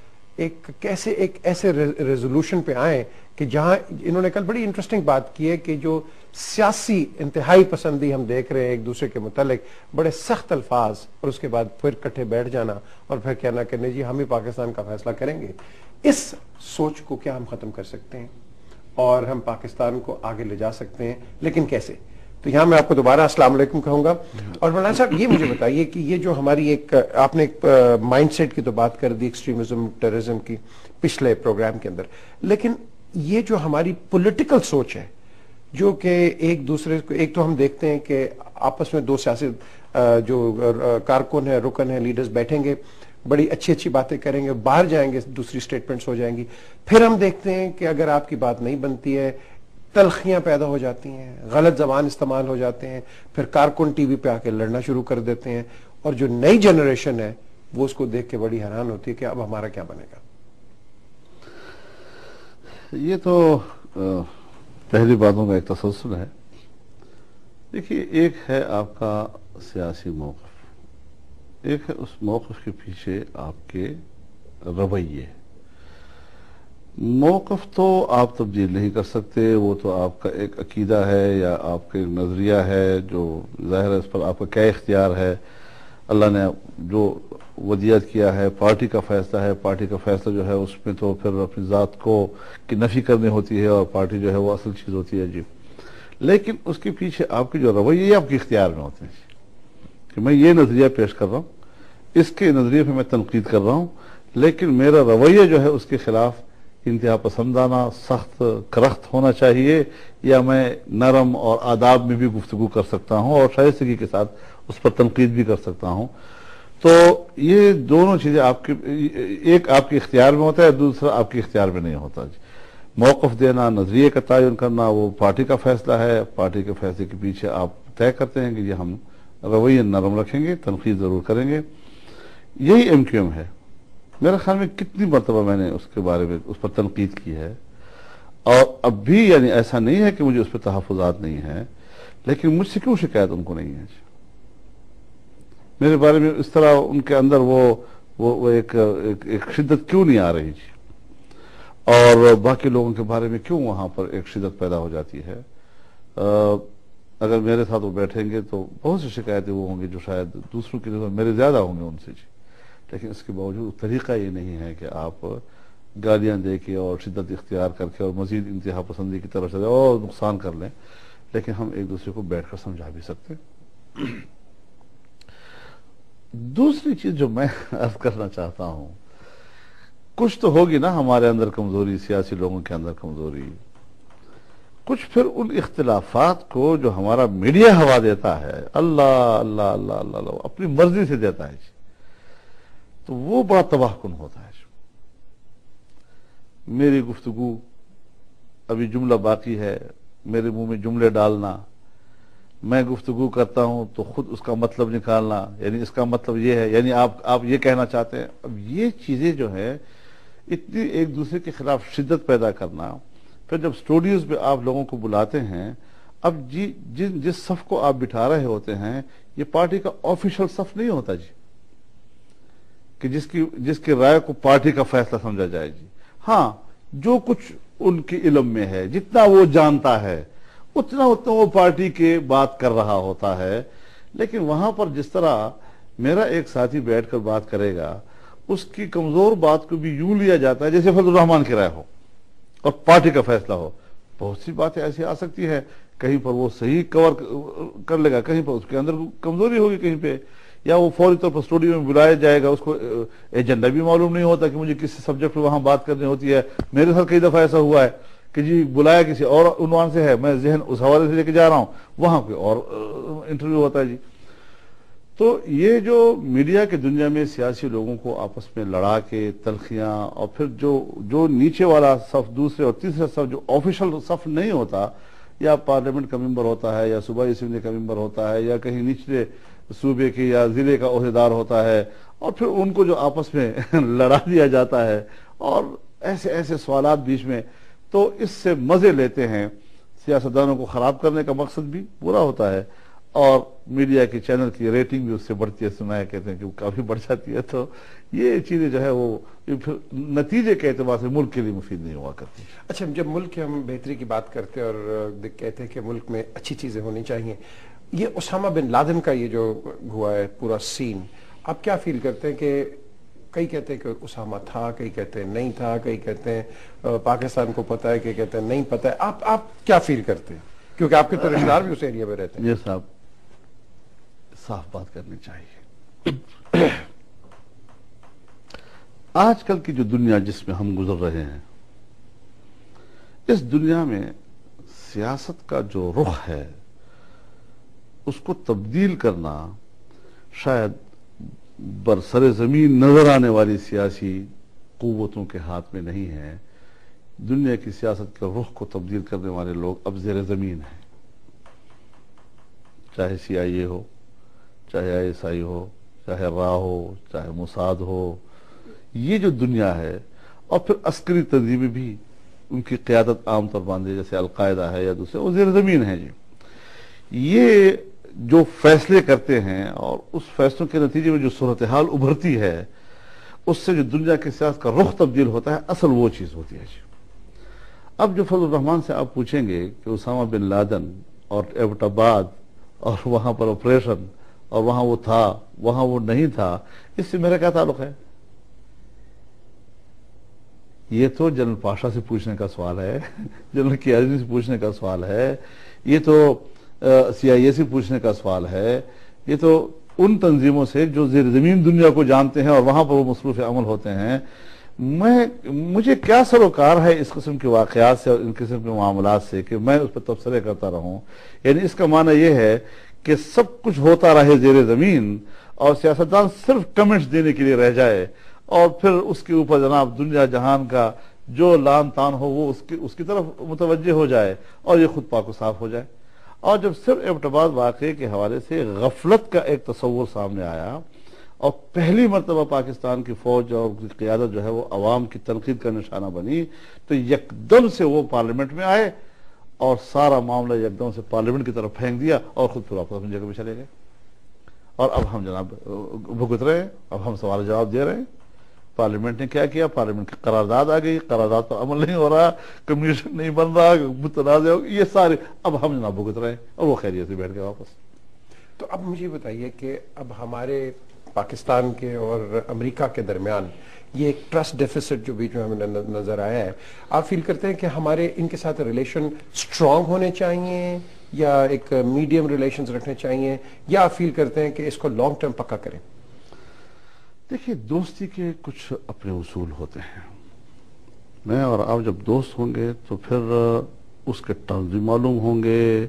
Speaker 1: ایسے ریزولوشن پہ آئیں کہ جہاں انہوں نے کل بڑی انٹرسٹنگ بات کی ہے کہ جو سیاسی انتہائی پسندی ہم دیکھ رہے ہیں ایک دوسرے کے متعلق، بڑے سخت الفاظ، اور اس کے بعد پھر کٹھے بیٹھ جانا اور پھر کہنا کہ نہیں جی ہم ہی پاکستان کا فیصلہ کریں گے۔ اس سوچ کو کیا ہم ختم کر سکتے ہیں اور ہم پاکستان کو آگے لے جا سکتے ہیں، لیکن کیسے؟ تو یہاں میں آپ کو دوبارہ السلام علیکم کہوں گا۔ اور مولانا صاحب یہ مجھے بتائیے کہ یہ جو ہماری ایک آپ نے ایک مائنڈ سیٹ کی تو بات کر دی، ایکسٹریمزم، ٹیررزم کی، پچھلے پروگرام کے اندر، لیکن یہ جو ہماری پولیٹیکل سوچ ہے جو کہ ایک دوسرے کو، ایک تو ہم دیکھتے ہیں کہ آپس میں دو سیاسی جو کارکن ہیں، رکن ہیں، لیڈرز بیٹھیں گے، بڑی اچھی اچھی باتیں کریں گے، باہر جائیں گے دوسری سٹیٹمنٹس ہو جائیں گی، پھر ہم دیکھتے ہیں کہ اگر آپ کی بات نہیں بنتی ہے تلخیاں پیدا ہو جاتی ہیں، غلط زبان استعمال ہو جاتے ہیں، پھر کارکن ٹی وی پہ آ کے لڑنا شروع کر دیتے ہیں، اور جو نئی جنریشن ہے وہ اس کو دیکھ کے بڑی حیران ہوتی ہے کہ اب ہمارا کیا بنے گا۔
Speaker 2: یہ تو پہلی باتوں کا ایک تسلسل ہے۔ دیکھیے، ایک ہے آپ کا سیاسی موقف، ایک ہے اس موقف کے پیچھے آپ کے رویے۔ موقف تو آپ تبدیل نہیں کر سکتے، وہ تو آپ کا ایک عقیدہ ہے یا آپ کا ایک نظریہ ہے جو ظاہر ہے اس پر آپ کا کیا اختیار ہے۔ اللہ نے جو ودیعت کیا ہے، پارٹی کا فیصلہ ہے، پارٹی کا فیصلہ جو ہے اس میں تو پھر اپنی ذات کو کی نفی کرنی ہوتی ہے اور پارٹی جو ہے وہ اصل چیز ہوتی ہے جی، لیکن اس کے پیچھے آپ کے جو رویے آپ کے اختیار میں ہوتے ہیں کہ میں یہ نظریہ پیش کر رہا ہوں، اس کے نظریے پہ میں تنقید کر رہا ہوں، لیکن میرا رویہ جو ہے اس کے خلاف انتہا پسندانہ، سخت کرخت ہونا چاہیے، یا میں نرم اور آداب میں بھی گفتگو کر سکتا ہوں اور شائستگی کے ساتھ اس پر تنقید بھی کر سکتا ہوں۔ تو یہ دونوں چیزیں ایک آپ کے اختیار میں ہوتا ہے، دوسرا آپ کے اختیار میں نہیں ہوتا جی۔ موقف دینا، نظریے کا تعین کرنا، وہ پارٹی کا فیصلہ ہے، پارٹی کے فیصلے کے پیچھے آپ طے کرتے ہیں کہ یہ ہم رویہ نرم رکھیں گے، تنقید ضرور کریں گے۔ یہی ایم کیو ایم ہے۔ میرے خیال میں کتنی مرتبہ میں نے اس کے بارے میں اس پر تنقید کی ہے، اور اب بھی یعنی ایسا نہیں ہے کہ مجھے اس پہ تحفظات نہیں ہیں، لیکن مجھ سے کیوں شکایت ان کو نہیں ہے؟ میرے بارے میں اس طرح ان کے اندر وہ ایک شدت کیوں نہیں آ رہی جی؟ اور باقی لوگوں کے بارے میں کیوں وہاں پر ایک شدت پیدا ہو جاتی ہے؟ اگر میرے ساتھ وہ بیٹھیں گے تو بہت سی شکایتیں وہ ہوں گی جو شاید دوسروں کی نظر میرے زیادہ ہوں گے ان سے جی، لیکن اس کے باوجود طریقہ یہ نہیں ہے کہ آپ گالیاں دے کے اور شدت اختیار کر کے اور مزید انتہا پسندی کی طرف چلے اور نقصان کر لیں، لیکن ہم ایک دوسرے کو بیٹھ کر سمجھا بھی سکتے ہیں۔ دوسری چیز جو میں عرض کرنا چاہتا ہوں، کچھ تو ہوگی نا ہمارے اندر کمزوری، سیاسی لوگوں کے اندر کمزوری، کچھ پھر ان اختلافات کو جو ہمارا میڈیا ہوا دیتا ہے، اللہ اللہ اللہ اللہ اللہ اپنی مرضی سے دیتا ہے جی، تو وہ بڑا تباہ کن ہوتا ہے۔ میری گفتگو ابھی جملہ باقی ہے، میرے منہ میں جملے ڈالنا، میں گفتگو کرتا ہوں تو خود اس کا مطلب نکالنا، یعنی اس کا مطلب یہ ہے، یعنی آپ یہ کہنا چاہتے ہیں۔ اب یہ چیزیں جو ہے اتنی ایک دوسرے کے خلاف شدت پیدا کرنا، پھر جب اسٹوڈیوز پہ آپ لوگوں کو بلاتے ہیں، اب جس صف کو آپ بٹھا رہے ہوتے ہیں یہ پارٹی کا آفیشل صف نہیں ہوتا جی، کہ جس کی رائے کو پارٹی کا فیصلہ سمجھا جائے جی۔ ہاں، جو کچھ ان کے علم میں ہے، جتنا وہ جانتا ہے اتنا وہ پارٹی کے بات کر رہا ہوتا ہے، لیکن وہاں پر جس طرح میرا ایک ساتھی بیٹھ کر بات کرے گا، اس کی کمزور بات کو بھی یوں لیا جاتا ہے جیسے فضل الرحمان کی رائے ہو اور پارٹی کا فیصلہ ہو۔ بہت سی باتیں ایسی آ سکتی ہے، کہیں پر وہ صحیح کور کر لے گا، کہیں پر اس کے اندر کمزوری ہوگی کہیں پہ، یا وہ فوری طور پر اسٹوڈیو میں بلایا جائے گا، اس کو ایجنڈا بھی معلوم نہیں ہوتا کہ مجھے کس سبجیکٹ پہ وہاں بات کرنی ہوتی ہے۔ میرے ساتھ کئی دفعہ ایسا ہوا ہے کہ جی بلایا کسی اور عنوان سے ہے، میں ذہن اس حوالے سے لے کے جا رہا ہوں، وہاں کوئی اور انٹرویو ہوتا ہے جی۔ تو یہ جو میڈیا کی دنیا میں سیاسی لوگوں کو آپس میں لڑا کے تلخیاں، اور پھر جو نیچے والا صف، دوسرے اور تیسرے صف جو آفیشل صف نہیں ہوتا، یا پارلیمنٹ کا ممبر ہوتا ہے، یا صوبائی اسمبلی کا ممبر ہوتا ہے، یا کہیں نچلے صوبے کے یا ضلع کا عہدیدار ہوتا ہے، اور پھر ان کو جو آپس میں لڑا دیا جاتا ہے، اور ایسے سوالات بیچ میں، تو اس سے مزے لیتے ہیں۔ سیاستدانوں کو خراب کرنے کا مقصد بھی پورا ہوتا ہے، اور میڈیا کے چینل کی ریٹنگ بھی اس سے بڑھتی ہے، سنا ہے کہتے ہیں کہ وہ کافی بڑھ جاتی ہے۔ تو یہ چیزیں جو ہے وہ پھر نتیجے کے اعتبار سے ملک کے لیے مفید نہیں ہوا کرتی۔
Speaker 1: اچھا، جب ملک کی ہم بہتری کی بات کرتے ہیں اور کہتے ہیں کہ ملک میں اچھی چیزیں ہونی چاہیے، یہ اسامہ بن لادن کا یہ جو ہوا ہے پورا سین، آپ کیا فیل کرتے ہیں کہ کئی کہتے ہیں کہ اسامہ تھا، کئی کہتے ہیں نہیں تھا، کئی کہتے ہیں پاکستان کو پتہ ہے، کئی کہتے ہیں نہیں پتہ ہے، آپ کیا فیل کرتے ہیں؟ کیونکہ آپ کے تو رشتہ دار بھی اس ایریا میں رہتے ہیں۔
Speaker 2: یہ صاحب صاف بات کرنی چاہیے۔ آج کل کی جو دنیا جس میں ہم گزر رہے ہیں، اس دنیا میں سیاست کا جو رخ ہے اس کو تبدیل کرنا شاید برسر زمین نظر آنے والی سیاسی قوتوں کے ہاتھ میں نہیں ہے۔ دنیا کی سیاست کے رخ کو تبدیل کرنے والے لوگ اب زیر زمین ہیں، چاہے سی آئی اے ہو، چاہے آئی ایس آئی ہو، چاہے را ہو، چاہے موساد ہو۔ یہ جو دنیا ہے، اور پھر عسکری تنظیمیں بھی ان کی قیادت عام طور باندھے، جیسے القاعدہ ہے یا دوسرے، وہ زیر زمین ہیں جی۔ یہ جو فیصلے کرتے ہیں، اور اس فیصلوں کے نتیجے میں جو صورتحال ابھرتی ہے، اس سے جو دنیا کی سیاست کا رخ تبدیل ہوتا ہے، اصل وہ چیز ہوتی ہے جی۔ اب جو فضل الرحمان سے آپ پوچھیں گے کہ اسامہ بن لادن اور ایبٹ آباد اور وہاں پر آپریشن، اور وہاں وہ تھا، وہاں وہ نہیں تھا، اس سے میرا کیا تعلق ہے؟ یہ تو جنرل پاشا سے پوچھنے کا سوال ہے، جنرل قیادی سے پوچھنے کا سوال ہے، یہ تو سی آئی اے سے پوچھنے کا سوال ہے، یہ تو ان تنظیموں سے جو زیر زمین دنیا کو جانتے ہیں اور وہاں پر وہ مصروف عمل ہوتے ہیں۔ مجھے کیا سروکار ہے اس قسم کے واقعات سے اور ان قسم کے معاملات سے کہ میں اس پر تبصرے کرتا رہوں؟ یعنی اس کا معنی یہ ہے کہ سب کچھ ہوتا رہے زیر زمین، اور سیاستدان صرف کمنٹس دینے کے لیے رہ جائے اور پھر اس کے اوپر جناب دنیا جہان کا جو لان تان ہو وہ اس کی طرف متوجہ ہو جائے اور یہ خود پاک و صاف ہو جائے. اور جب صرف ایبٹ آباد واقعے کے حوالے سے غفلت کا ایک تصور سامنے آیا اور پہلی مرتبہ پاکستان کی فوج اور قیادت جو ہے وہ عوام کی تنقید کا نشانہ بنی تو یکدم سے وہ پارلیمنٹ میں آئے اور سارا معاملہ یکدم سے پارلیمنٹ کی طرف پھینک دیا اور خود پھر واپس اپنی جگہ پہ چلے گئے. اور اب ہم جناب بھگت رہے ہیں, اب ہم سوال جواب دے رہے ہیں. پارلیمنٹ نے کیا کیا؟ پارلیمنٹ کی قرارداد آ گئی, قرارداد پر عمل نہیں ہو رہا, کمیشن نہیں بن رہا, متنازع ہو, یہ سارے اب ہم جناب بھگت رہے ہیں اور وہ خیریت سے بیٹھ گئے واپس.
Speaker 1: تو اب مجھے بتائیے کہ اب ہمارے پاکستان کے اور امریکہ کے درمیان یہ ایک ٹرسٹ ڈیفیسٹ جو بیچ میں ہمیں نظر آیا ہے, آپ فیل کرتے ہیں کہ ہمارے ان کے ساتھ ریلیشن سٹرونگ ہونے چاہیے یا ایک میڈیم ریلیشنز رکھنے چاہیے, یا آپ فیل کرتے ہیں کہ اس کو لانگ ٹرم پکا کریں؟
Speaker 2: دیکھیے, دوستی کے کچھ اپنے اصول ہوتے ہیں. میں اور آپ جب دوست ہوں گے تو پھر اس کے ٹرمز بھی معلوم ہوں گے,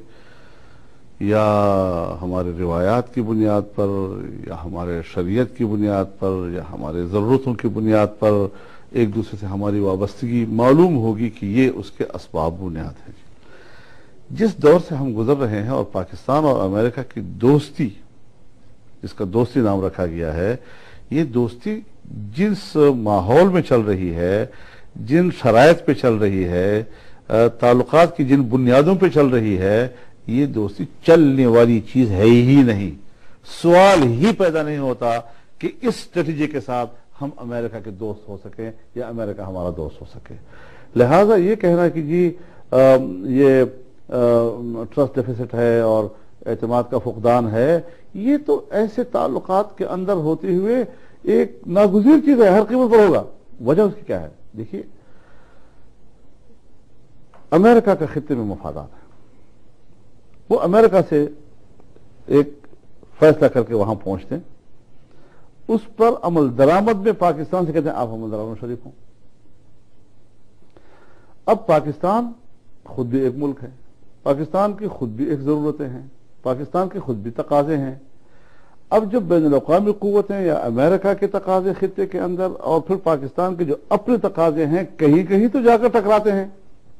Speaker 2: یا ہمارے روایات کی بنیاد پر, یا ہمارے شریعت کی بنیاد پر, یا ہمارے ضرورتوں کی بنیاد پر ایک دوسرے سے ہماری وابستگی معلوم ہوگی کہ یہ اس کے اسباب بنیاد ہیں. جس دور سے ہم گزر رہے ہیں اور پاکستان اور امریکہ کی دوستی, جس کا دوستی نام رکھا گیا ہے, یہ دوستی جس ماحول میں چل رہی ہے, جن شرائط پہ چل رہی ہے, تعلقات کی جن بنیادوں پہ چل رہی ہے, یہ دوستی چلنے والی چیز ہے ہی نہیں. سوال ہی پیدا نہیں ہوتا کہ اس اسٹریٹجی کے ساتھ ہم امریکہ کے دوست ہو سکیں یا امریکہ ہمارا دوست ہو سکے. لہٰذا یہ کہنا کہ جی یہ ٹرسٹ ڈیفیسٹ ہے اور اعتماد کا فقدان ہے, یہ تو ایسے تعلقات کے اندر ہوتے ہوئے ایک ناگزیر چیز ہے, ہر قیمت پر ہوگا. وجہ اس کی کیا ہے؟ دیکھیے, امریکہ کا خطے میں مفادات ہے, وہ امریکہ سے ایک فیصلہ کر کے وہاں پہنچتے ہیں, اس پر عمل درآمد میں پاکستان سے کہتے ہیں آپ عمل درآمد شریک ہوں. اب پاکستان خود بھی ایک ملک ہے, پاکستان کی خود بھی ایک ضرورتیں ہیں, پاکستان کے خود بھی تقاضے ہیں. اب جب بین الاقوامی قوتیں یا امریکہ کے تقاضے خطے کے اندر اور پھر پاکستان کے جو اپنے تقاضے ہیں کہیں کہیں تو جا کر ٹکراتے ہیں.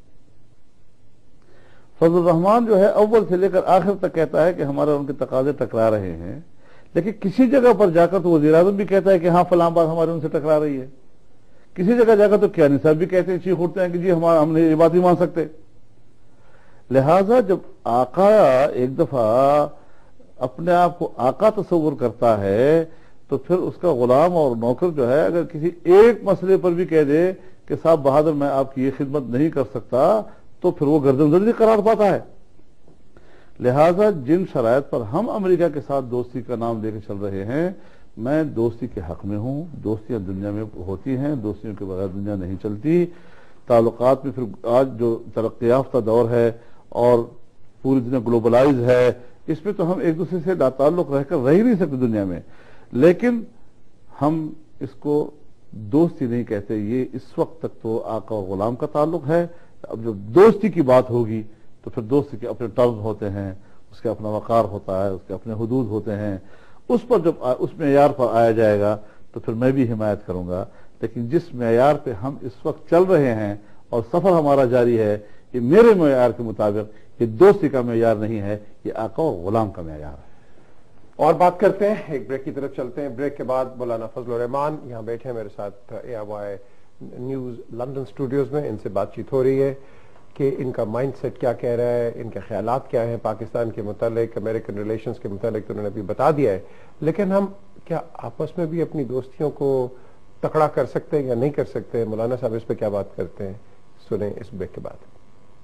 Speaker 2: فضل الرحمان جو ہے اول سے لے کر آخر تک کہتا ہے کہ ہمارا ان کے تقاضے ٹکرا رہے ہیں, لیکن کسی جگہ پر جا کر تو وزیر اعظم بھی کہتا ہے کہ ہاں فلاں بات ہمارے ان سے ٹکرا رہی ہے. کسی جگہ جا کر تو کیانی صاحب بھی کہتے ہیں, چیخ اٹھتے ہیں کہ جی ہم نے یہ بات نہیں مان سکتے. لہذا جب آقا ایک دفعہ اپنے آپ کو آقا تصور کرتا ہے تو پھر اس کا غلام اور نوکر جو ہے اگر کسی ایک مسئلے پر بھی کہہ دے کہ صاحب بہادر میں آپ کی یہ خدمت نہیں کر سکتا تو پھر وہ گردن زدی قرار پاتا ہے. لہذا جن شرائط پر ہم امریکہ کے ساتھ دوستی کا نام لے کے چل رہے ہیں, میں دوستی کے حق میں ہوں. دوستیاں دنیا میں ہوتی ہیں, دوستیوں کے بغیر دنیا نہیں چلتی. تعلقات میں پھر آج جو ترقی یافتہ دور ہے اور پوری دنیا گلوبلائز ہے, اس میں تو ہم ایک دوسرے سے لاتعلق رہ کر رہ ہی نہیں سکتے دنیا میں. لیکن ہم اس کو دوستی نہیں کہتے, یہ اس وقت تک تو آقا و غلام کا تعلق ہے. اب جب دوستی کی بات ہوگی تو پھر دوستی کے اپنے ٹرمز ہوتے ہیں, اس کے اپنا وقار ہوتا ہے, اس کے اپنے حدود ہوتے ہیں. اس پر جب اس معیار پر آیا جائے گا تو پھر میں بھی حمایت کروں گا. لیکن جس معیار پہ ہم اس وقت چل رہے ہیں اور سفر ہمارا جاری ہے, یہ میرے معیار کے مطابق یہ دوستی کا معیار نہیں ہے, یہ آقا اور غلام کا معیار ہے.
Speaker 1: اور بات کرتے ہیں, ایک بریک کی طرف چلتے ہیں. بریک کے بعد مولانا فضل الرحمان یہاں بیٹھے ہیں میرے ساتھ ARY نیوز لندن اسٹوڈیوز میں. ان سے بات چیت ہو رہی ہے کہ ان کا مائنڈ سیٹ کیا کہہ رہا ہے, ان کے خیالات کیا ہیں پاکستان کے متعلق, امریکن ریلیشنز کے متعلق تو انہوں نے ابھی بتا دیا ہے. لیکن ہم کیا آپس میں بھی اپنی دوستیوں کو تکڑا کر سکتے ہیں یا نہیں کر سکتے؟ مولانا صاحب اس پہ کیا بات کرتے ہیں, سنیں اس بریک کے بعد.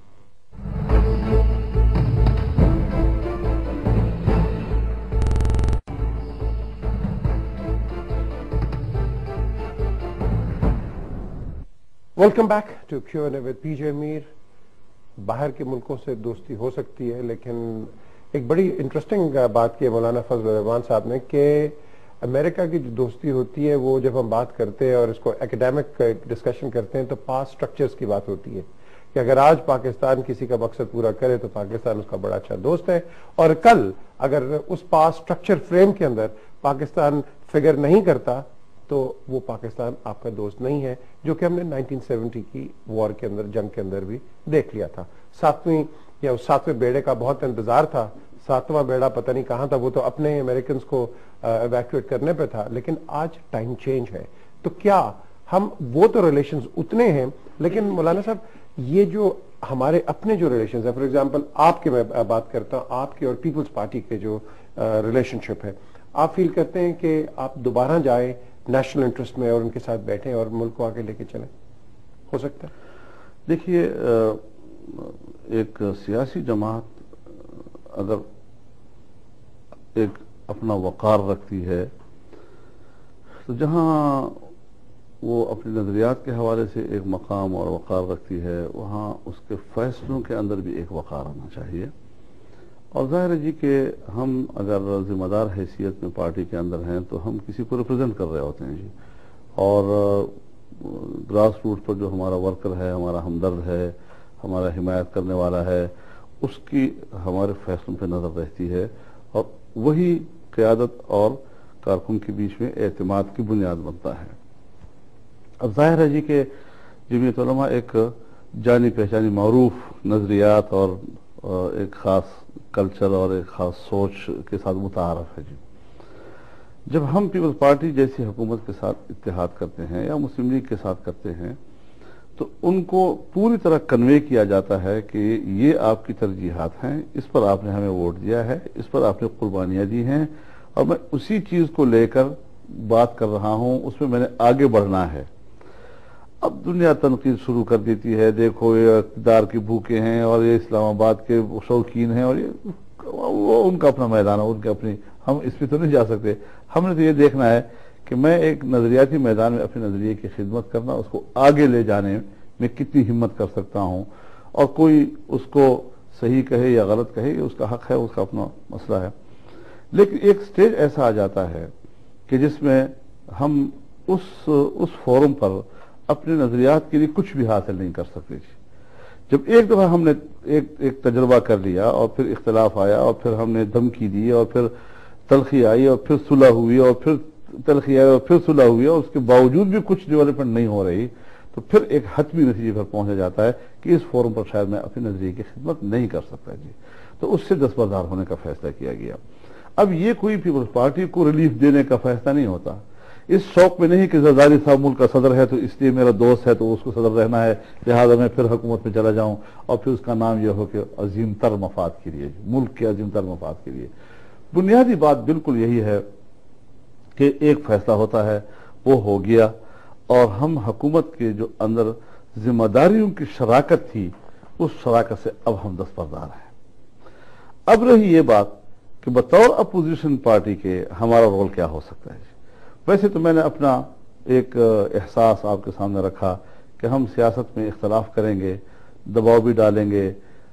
Speaker 1: Welcome back to Q&A with PJ Mir. باہر کے ملکوں سے دوستی ہو سکتی ہے, لیکن ایک بڑی انٹرسٹنگ بات کی ہے مولانا فضل الرحمان صاحب نے کہ امریکہ کی جو دوستی ہوتی ہے وہ جب ہم بات کرتے ہیں اور اس کو ایکڈیمک ڈسکشن کرتے ہیں تو پاس سٹرکچرز کی بات ہوتی ہے کہ اگر آج پاکستان کسی کا مقصد پورا کرے تو پاکستان اس کا بڑا اچھا دوست ہے, اور کل اگر اس پاس سٹرکچر فریم کے اندر پاکستان فگر نہیں کرتا تو وہ پاکستان آپ کا دوست نہیں ہے، جو کہ ہم نے 1970 کی وار کے اندر، جنگ کے اندر بھی دیکھ لیا تھا۔ ساتویں بیڑے کا بہت انتظار تھا، ساتواں بیڑا پتہ نہیں کہاں تھا، وہ تو اپنے امریکنز کو ایویکویٹ کرنے پہ تھا، لیکن آج ٹائم چینج ہے۔ تو کیا ہم وہ تو ریلیشنز اتنے ہیں، لیکن مولانا صاحب یہ جو ہمارے اپنے جو ریلیشنز ہیں، فار ایگزامپل آپ کے میں بات کرتا ہوں، آپ کے اور پیپلز پارٹی کے جو ریلیشن شپ ہے، آپ فیل کرتے ہیں کہ آپ دوبارہ جائیں نیشنل انٹرسٹ میں اور ان کے ساتھ بیٹھیں اور ملک کو آگے لے کے چلیں؟ ہو سکتا ہے؟
Speaker 2: دیکھیے، ایک سیاسی جماعت اگر ایک اپنا وقار رکھتی ہے تو جہاں وہ اپنی نظریات کے حوالے سے ایک مقام اور وقار رکھتی ہے، وہاں اس کے فیصلوں کے اندر بھی ایک وقار آنا چاہیے۔ اور ظاہر ہے جی کہ ہم اگر ذمہ دار حیثیت میں پارٹی کے اندر ہیں تو ہم کسی کو ریپرزینٹ کر رہے ہوتے ہیں جی، اور گراس روٹ پر جو ہمارا ورکر ہے، ہمارا ہمدرد ہے، ہمارا حمایت کرنے والا ہے، اس کی ہمارے فیصلوں پہ نظر رہتی ہے، اور وہی قیادت اور کارکن کے بیچ میں اعتماد کی بنیاد بنتا ہے۔ اب ظاہر ہے جی کہ جمعیت علماء ایک جانی پہچانی معروف نظریات اور ایک خاص کلچر اور ایک خاص سوچ کے ساتھ متعارف ہے جی۔ جب ہم پیپلز پارٹی جیسی حکومت کے ساتھ اتحاد کرتے ہیں یا مسلم لیگ کے ساتھ کرتے ہیں تو ان کو پوری طرح کنوے کیا جاتا ہے کہ یہ آپ کی ترجیحات ہیں، اس پر آپ نے ہمیں ووٹ دیا ہے، اس پر آپ نے قربانیاں دی ہیں، اور میں اسی چیز کو لے کر بات کر رہا ہوں، اس میں نے آگے بڑھنا ہے۔ اب دنیا تنقید شروع کر دیتی ہے، دیکھو یہ اقتدار کی بھوکے ہیں اور یہ اسلام آباد کے شوقین ہیں، اور وہ ان کا اپنا میدان ہے، ان کے اپنی، ہم اس پہ تو نہیں جا سکتے۔ ہم نے تو یہ دیکھنا ہے کہ میں ایک نظریاتی میدان میں اپنے نظریے کی خدمت کرنا، اس کو آگے لے جانے میں کتنی ہمت کر سکتا ہوں، اور کوئی اس کو صحیح کہے یا غلط کہے، یہ اس کا حق ہے، اس کا اپنا مسئلہ ہے۔ لیکن ایک سٹیج ایسا آ جاتا ہے کہ جس میں ہم اس فورم پر اپنے نظریات کے لیے کچھ بھی حاصل نہیں کر سکتے جی۔ جب ایک دفعہ ہم نے ایک تجربہ کر لیا اور پھر اختلاف آیا اور پھر ہم نے دھمکی دی اور پھر تلخی آئی اور پھر صلح ہوئی اور پھر تلخی آئی اور پھر صلح ہوئی، اور اس کے باوجود بھی کچھ ڈیولپمنٹ نہیں ہو رہی، تو پھر ایک حتمی نتیجے پر پہنچا جاتا ہے کہ اس فورم پر شاید میں اپنے نظریے کی خدمت نہیں کر سکتا جی۔ تو اس سے دستبردار ہونے کا فیصلہ کیا گیا۔ اب یہ کوئی پیپلز پارٹی کو ریلیف دینے کا فیصلہ نہیں ہوتا، اس شوق میں نہیں کہ زرداری صاحب ملک کا صدر ہے تو اس لیے میرا دوست ہے تو اس کو صدر رہنا ہے، لہذا میں پھر حکومت میں چلا جاؤں، اور پھر اس کا نام یہ ہو کہ عظیم تر مفاد کے لیے، ملک کے عظیم تر مفاد کے لیے۔ بنیادی بات بالکل یہی ہے کہ ایک فیصلہ ہوتا ہے، وہ ہو گیا، اور ہم حکومت کے جو اندر ذمہ داریوں کی شراکت تھی، اس شراکت سے اب ہم دستبردار ہیں۔ اب رہی یہ بات کہ بطور اپوزیشن پارٹی کے ہمارا رول کیا ہو سکتا ہے۔ ویسے تو میں نے اپنا ایک احساس آپ کے سامنے رکھا کہ ہم سیاست میں اختلاف کریں گے، دباؤ بھی ڈالیں گے،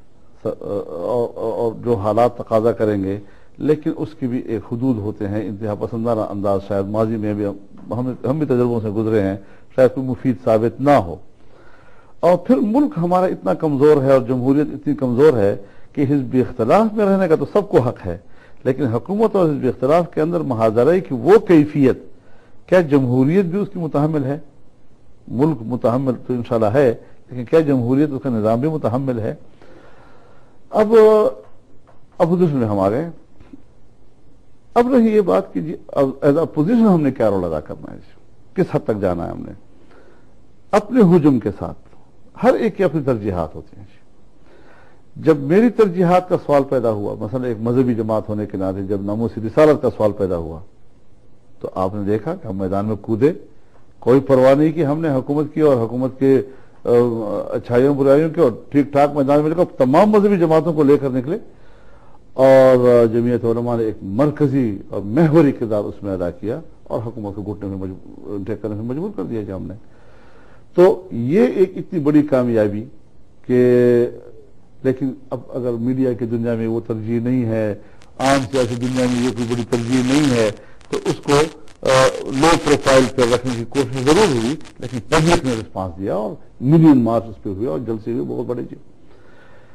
Speaker 2: اور جو حالات تقاضا کریں گے، لیکن اس کی بھی ایک حدود ہوتے ہیں۔ انتہا پسندانہ انداز شاید ماضی میں بھی ہم بھی تجربوں سے گزرے ہیں، شاید کوئی مفید ثابت نہ ہو، اور پھر ملک ہمارا اتنا کمزور ہے اور جمہوریت اتنی کمزور ہے کہ حزب اختلاف میں رہنے کا تو سب کو حق ہے، لیکن حکومت اور حزب اختلاف کے اندر محاذرے کی وہ کیفیت، کیا جمہوریت بھی اس کی متحمل ہے؟ ملک متحمل تو انشاءاللہ ہے، لیکن کیا جمہوریت اس کا نظام بھی متحمل ہے؟ اب اپوزیشن میں ہم آ گئے۔ اب رہی یہ بات کہ جی ایز اپوزیشن ہم نے کیا رول ادا کرنا ہے، کس حد تک جانا ہے ہم نے اپنے ہجوم کے ساتھ۔ ہر ایک کی اپنی ترجیحات ہوتی ہیں۔ جب میری ترجیحات کا سوال پیدا ہوا، مثلا ایک مذہبی جماعت ہونے کے ناطے جب ناموس رسالت کا سوال پیدا ہوا، تو آپ نے دیکھا کہ ہم میدان میں کودے، کوئی پرواہ نہیں کہ ہم نے حکومت کی اور حکومت کے اچھائیوں برائیوں کی، اور ٹھیک ٹھاک میدان میں لگا، تمام مذہبی جماعتوں کو لے کر نکلے، اور جمعیت علماء نے ایک مرکزی اور محوری کردار اس میں ادا کیا اور حکومت کو گھٹنے میں ٹیک کرنے میں مجبور کر دیا جی ہم نے۔ تو یہ ایک اتنی بڑی کامیابی کہ، لیکن اب اگر میڈیا کی دنیا میں وہ ترجیح نہیں ہے، عام سیاسی دنیا میں یہ کوئی بڑی ترجیح نہیں ہے، تو اس کو لو پروفائل پہ رکھنے کی کوشش ضرور ہوئی، لیکن پبلک نے رسپانس دیا اور ملین مارچ اس پہ ہوئے اور جلسے ہوئے بہت بڑے جی۔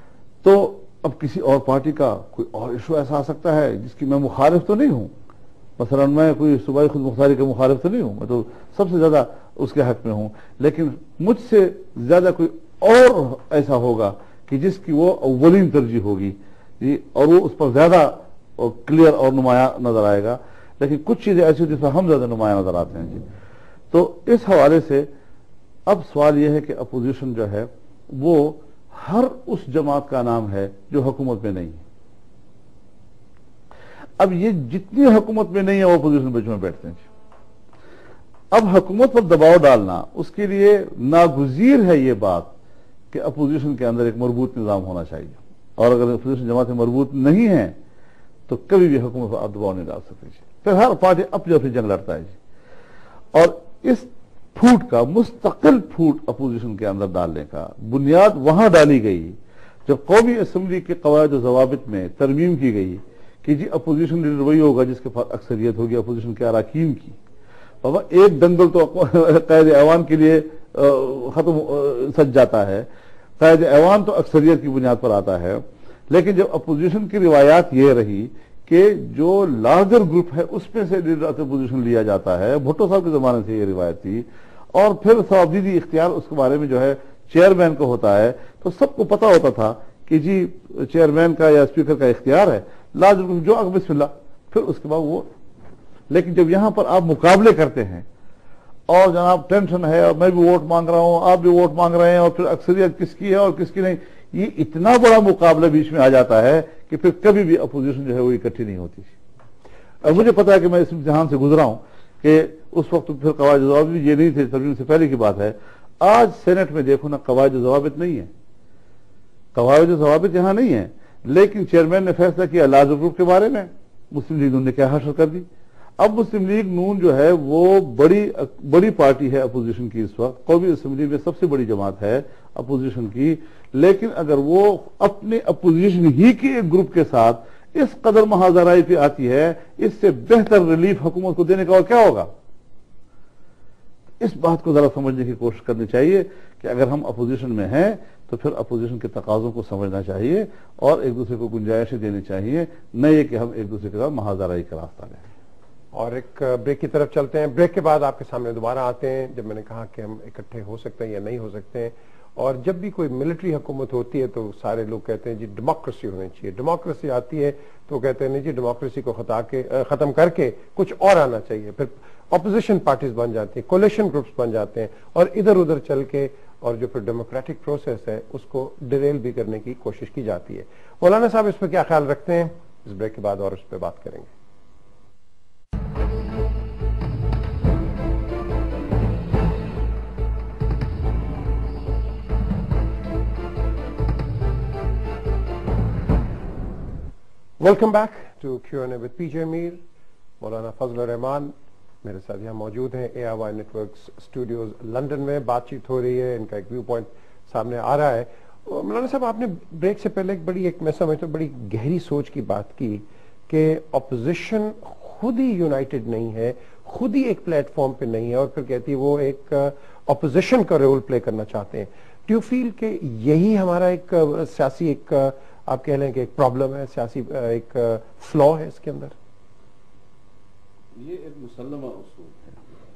Speaker 2: تو اب کسی اور پارٹی کا کوئی اور ایشو ایسا آ سکتا ہے جس کی میں مخالف تو نہیں ہوں، مثلا میں کوئی صوبائی خود مختاری کا مخالف تو نہیں ہوں، میں تو سب سے زیادہ اس کے حق میں ہوں، لیکن مجھ سے زیادہ کوئی اور ایسا ہوگا کہ جس کی وہ اولین ترجیح ہوگی جی، اور وہ اس پر زیادہ کلیئر اور نمایاں نظر آئے گا، لیکن کچھ چیزیں ایسی ہوتی ہیں جس پر ہم زیادہ نمایاں نظر آتے ہیں جی۔ تو اس حوالے سے اب سوال یہ ہے کہ اپوزیشن جو ہے وہ ہر اس جماعت کا نام ہے جو حکومت میں نہیں ہے۔ اب یہ جتنی حکومت میں نہیں ہے وہ اپوزیشن بیچ میں بیٹھتے ہیں جی۔ اب حکومت پر دباؤ ڈالنا اس کے لیے ناگزیر ہے یہ بات کہ اپوزیشن کے اندر ایک مربوط نظام ہونا چاہیے، اور اگر اپوزیشن جماعتیں مربوط نہیں ہیں تو کبھی بھی حکومت پر دباؤ نہیں ڈال سکتے جی۔ پھر ہر پارٹی اپنی اپنی جنگ لڑتا ہے جی، اور اس پھوٹ کا مستقل پھوٹ اپوزیشن کے اندر ڈالنے کا بنیاد وہاں ڈالی گئی جب قومی اسمبلی کے قواعد و ضوابط میں ترمیم کی گئی کہ جی اپوزیشن لیڈر وہی ہوگا جس کے پاس اکثریت ہوگی اپوزیشن کے اراکین کی۔ بابا ایک دنگل تو قائد ایوان کے لیے ختم سج جاتا ہے، قائد ایوان تو اکثریت کی بنیاد پر آتا ہے، لیکن جب اپوزیشن کی روایات یہ رہی کہ جو لارجر گروپ ہے اس میں سے لیڈر اپوزیشن لیا جاتا ہے، بھٹو صاحب کے زمانے سے یہ روایت تھی، اور پھر صوابدیدی اختیار اس کے بارے میں جو ہے چیئرمین کا ہوتا ہے، تو سب کو پتا ہوتا تھا کہ جی چیئرمین کا یا اسپیکر کا اختیار ہے، لارجر گروپ جو آگے بسم اللہ، پھر اس کے بعد وہ۔ لیکن جب یہاں پر آپ مقابلے کرتے ہیں اور جناب ٹینشن ہے اور میں بھی ووٹ مانگ رہا ہوں آپ بھی ووٹ مانگ رہے ہیں اور پھر اکثریت کس کی ہے اور کس کی نہیں، یہ اتنا بڑا مقابلہ بیچ میں آ جاتا ہے کہ پھر کبھی بھی اپوزیشن جو ہے وہ اکٹھی نہیں ہوتی۔ اور مجھے پتا ہے کہ میں اس امتحان سے گزرا ہوں کہ اس وقت پھر قواعد و ضوابط بھی یہ نہیں تھے، ترمیم سے پہلے کی بات ہے۔ آج سینٹ میں دیکھو نا قواعد و ضوابط نہیں ہے، قواعد و ضوابط یہاں نہیں ہے، لیکن چیئرمین نے فیصلہ کیا لارجر گروپ کے بارے میں، مسلم لیگ نون نے کیا حشر کر دی۔ اب مسلم لیگ نون جو ہے وہ بڑی پارٹی ہے اپوزیشن کی، اس وقت قومی اسمبلی میں سب سے بڑی جماعت ہے اپوزیشن کی، لیکن اگر وہ اپنے اپوزیشن ہی کے ایک گروپ کے ساتھ اس قدر محاذرائی پہ آتی ہے، اس سے بہتر ریلیف حکومت کو دینے کا اور کیا ہوگا؟ اس بات کو ذرا سمجھنے کی کوشش کرنی چاہیے کہ اگر ہم اپوزیشن میں ہیں تو پھر اپوزیشن کے تقاضوں کو سمجھنا چاہیے اور ایک دوسرے کو گنجائشیں دینی چاہیے، نہ یہ کہ ہم ایک دوسرے کے ساتھ محاذرائی کا راستہ لیں۔
Speaker 1: اور ایک بریک کی طرف چلتے ہیں، بریک کے بعد آپ کے سامنے دوبارہ آتے ہیں جب میں نے کہا کہ ہم اکٹھے ہو سکتے ہیں یا نہیں ہو سکتے ہیں، اور جب بھی کوئی ملٹری حکومت ہوتی ہے تو سارے لوگ کہتے ہیں جی ڈیموکریسی ہونی چاہیے، ڈیموکریسی آتی ہے تو کہتے ہیں نہیں جی ڈیموکریسی کو ختم کر کے کچھ اور آنا چاہیے، پھر اپوزیشن پارٹیز بن جاتی ہیں، کولیشن گروپس بن جاتے ہیں، اور ادھر ادھر چل کے اور جو پھر ڈیموکریٹک پروسیس ہے اس کو ڈیریل بھی کرنے کی کوشش کی جاتی ہے۔ مولانا صاحب اس پہ کیا خیال رکھتے ہیں؟ اس بریک کے بعد اور اس پہ بات کریں گے۔ Welcome back to Q&A with PJ Mir. Maulana Fazl الرحمان میرے ساتھ یہاں موجود ہیں ARY نیٹورکس اسٹوڈیوز لندن میں، بات چیت ہو رہی ہے، ان کا ایک ویو پوائنٹ سامنے آ رہا ہے۔ مولانا صاحب آپ نے بریک سے پہلے ایک میں سمجھتا ہوں بڑی گہری سوچ کی بات کی کہ اپوزیشن خود ہی یونائٹڈ نہیں ہے، خود ہی ایک پلیٹ فارم پہ نہیں ہے، اور پھر کہتی ہے وہ ایک اپوزیشن کا رول پلے کرنا چاہتے ہیں۔ ڈو یو فیل کہ یہی ہمارا ایک سیاسی ایک آپ کہہ لیں کہ ایک پرابلم ہے، سیاسی ایک فلا ہے اس کے اندر؟
Speaker 2: یہ ایک مسلمہ اصول ہے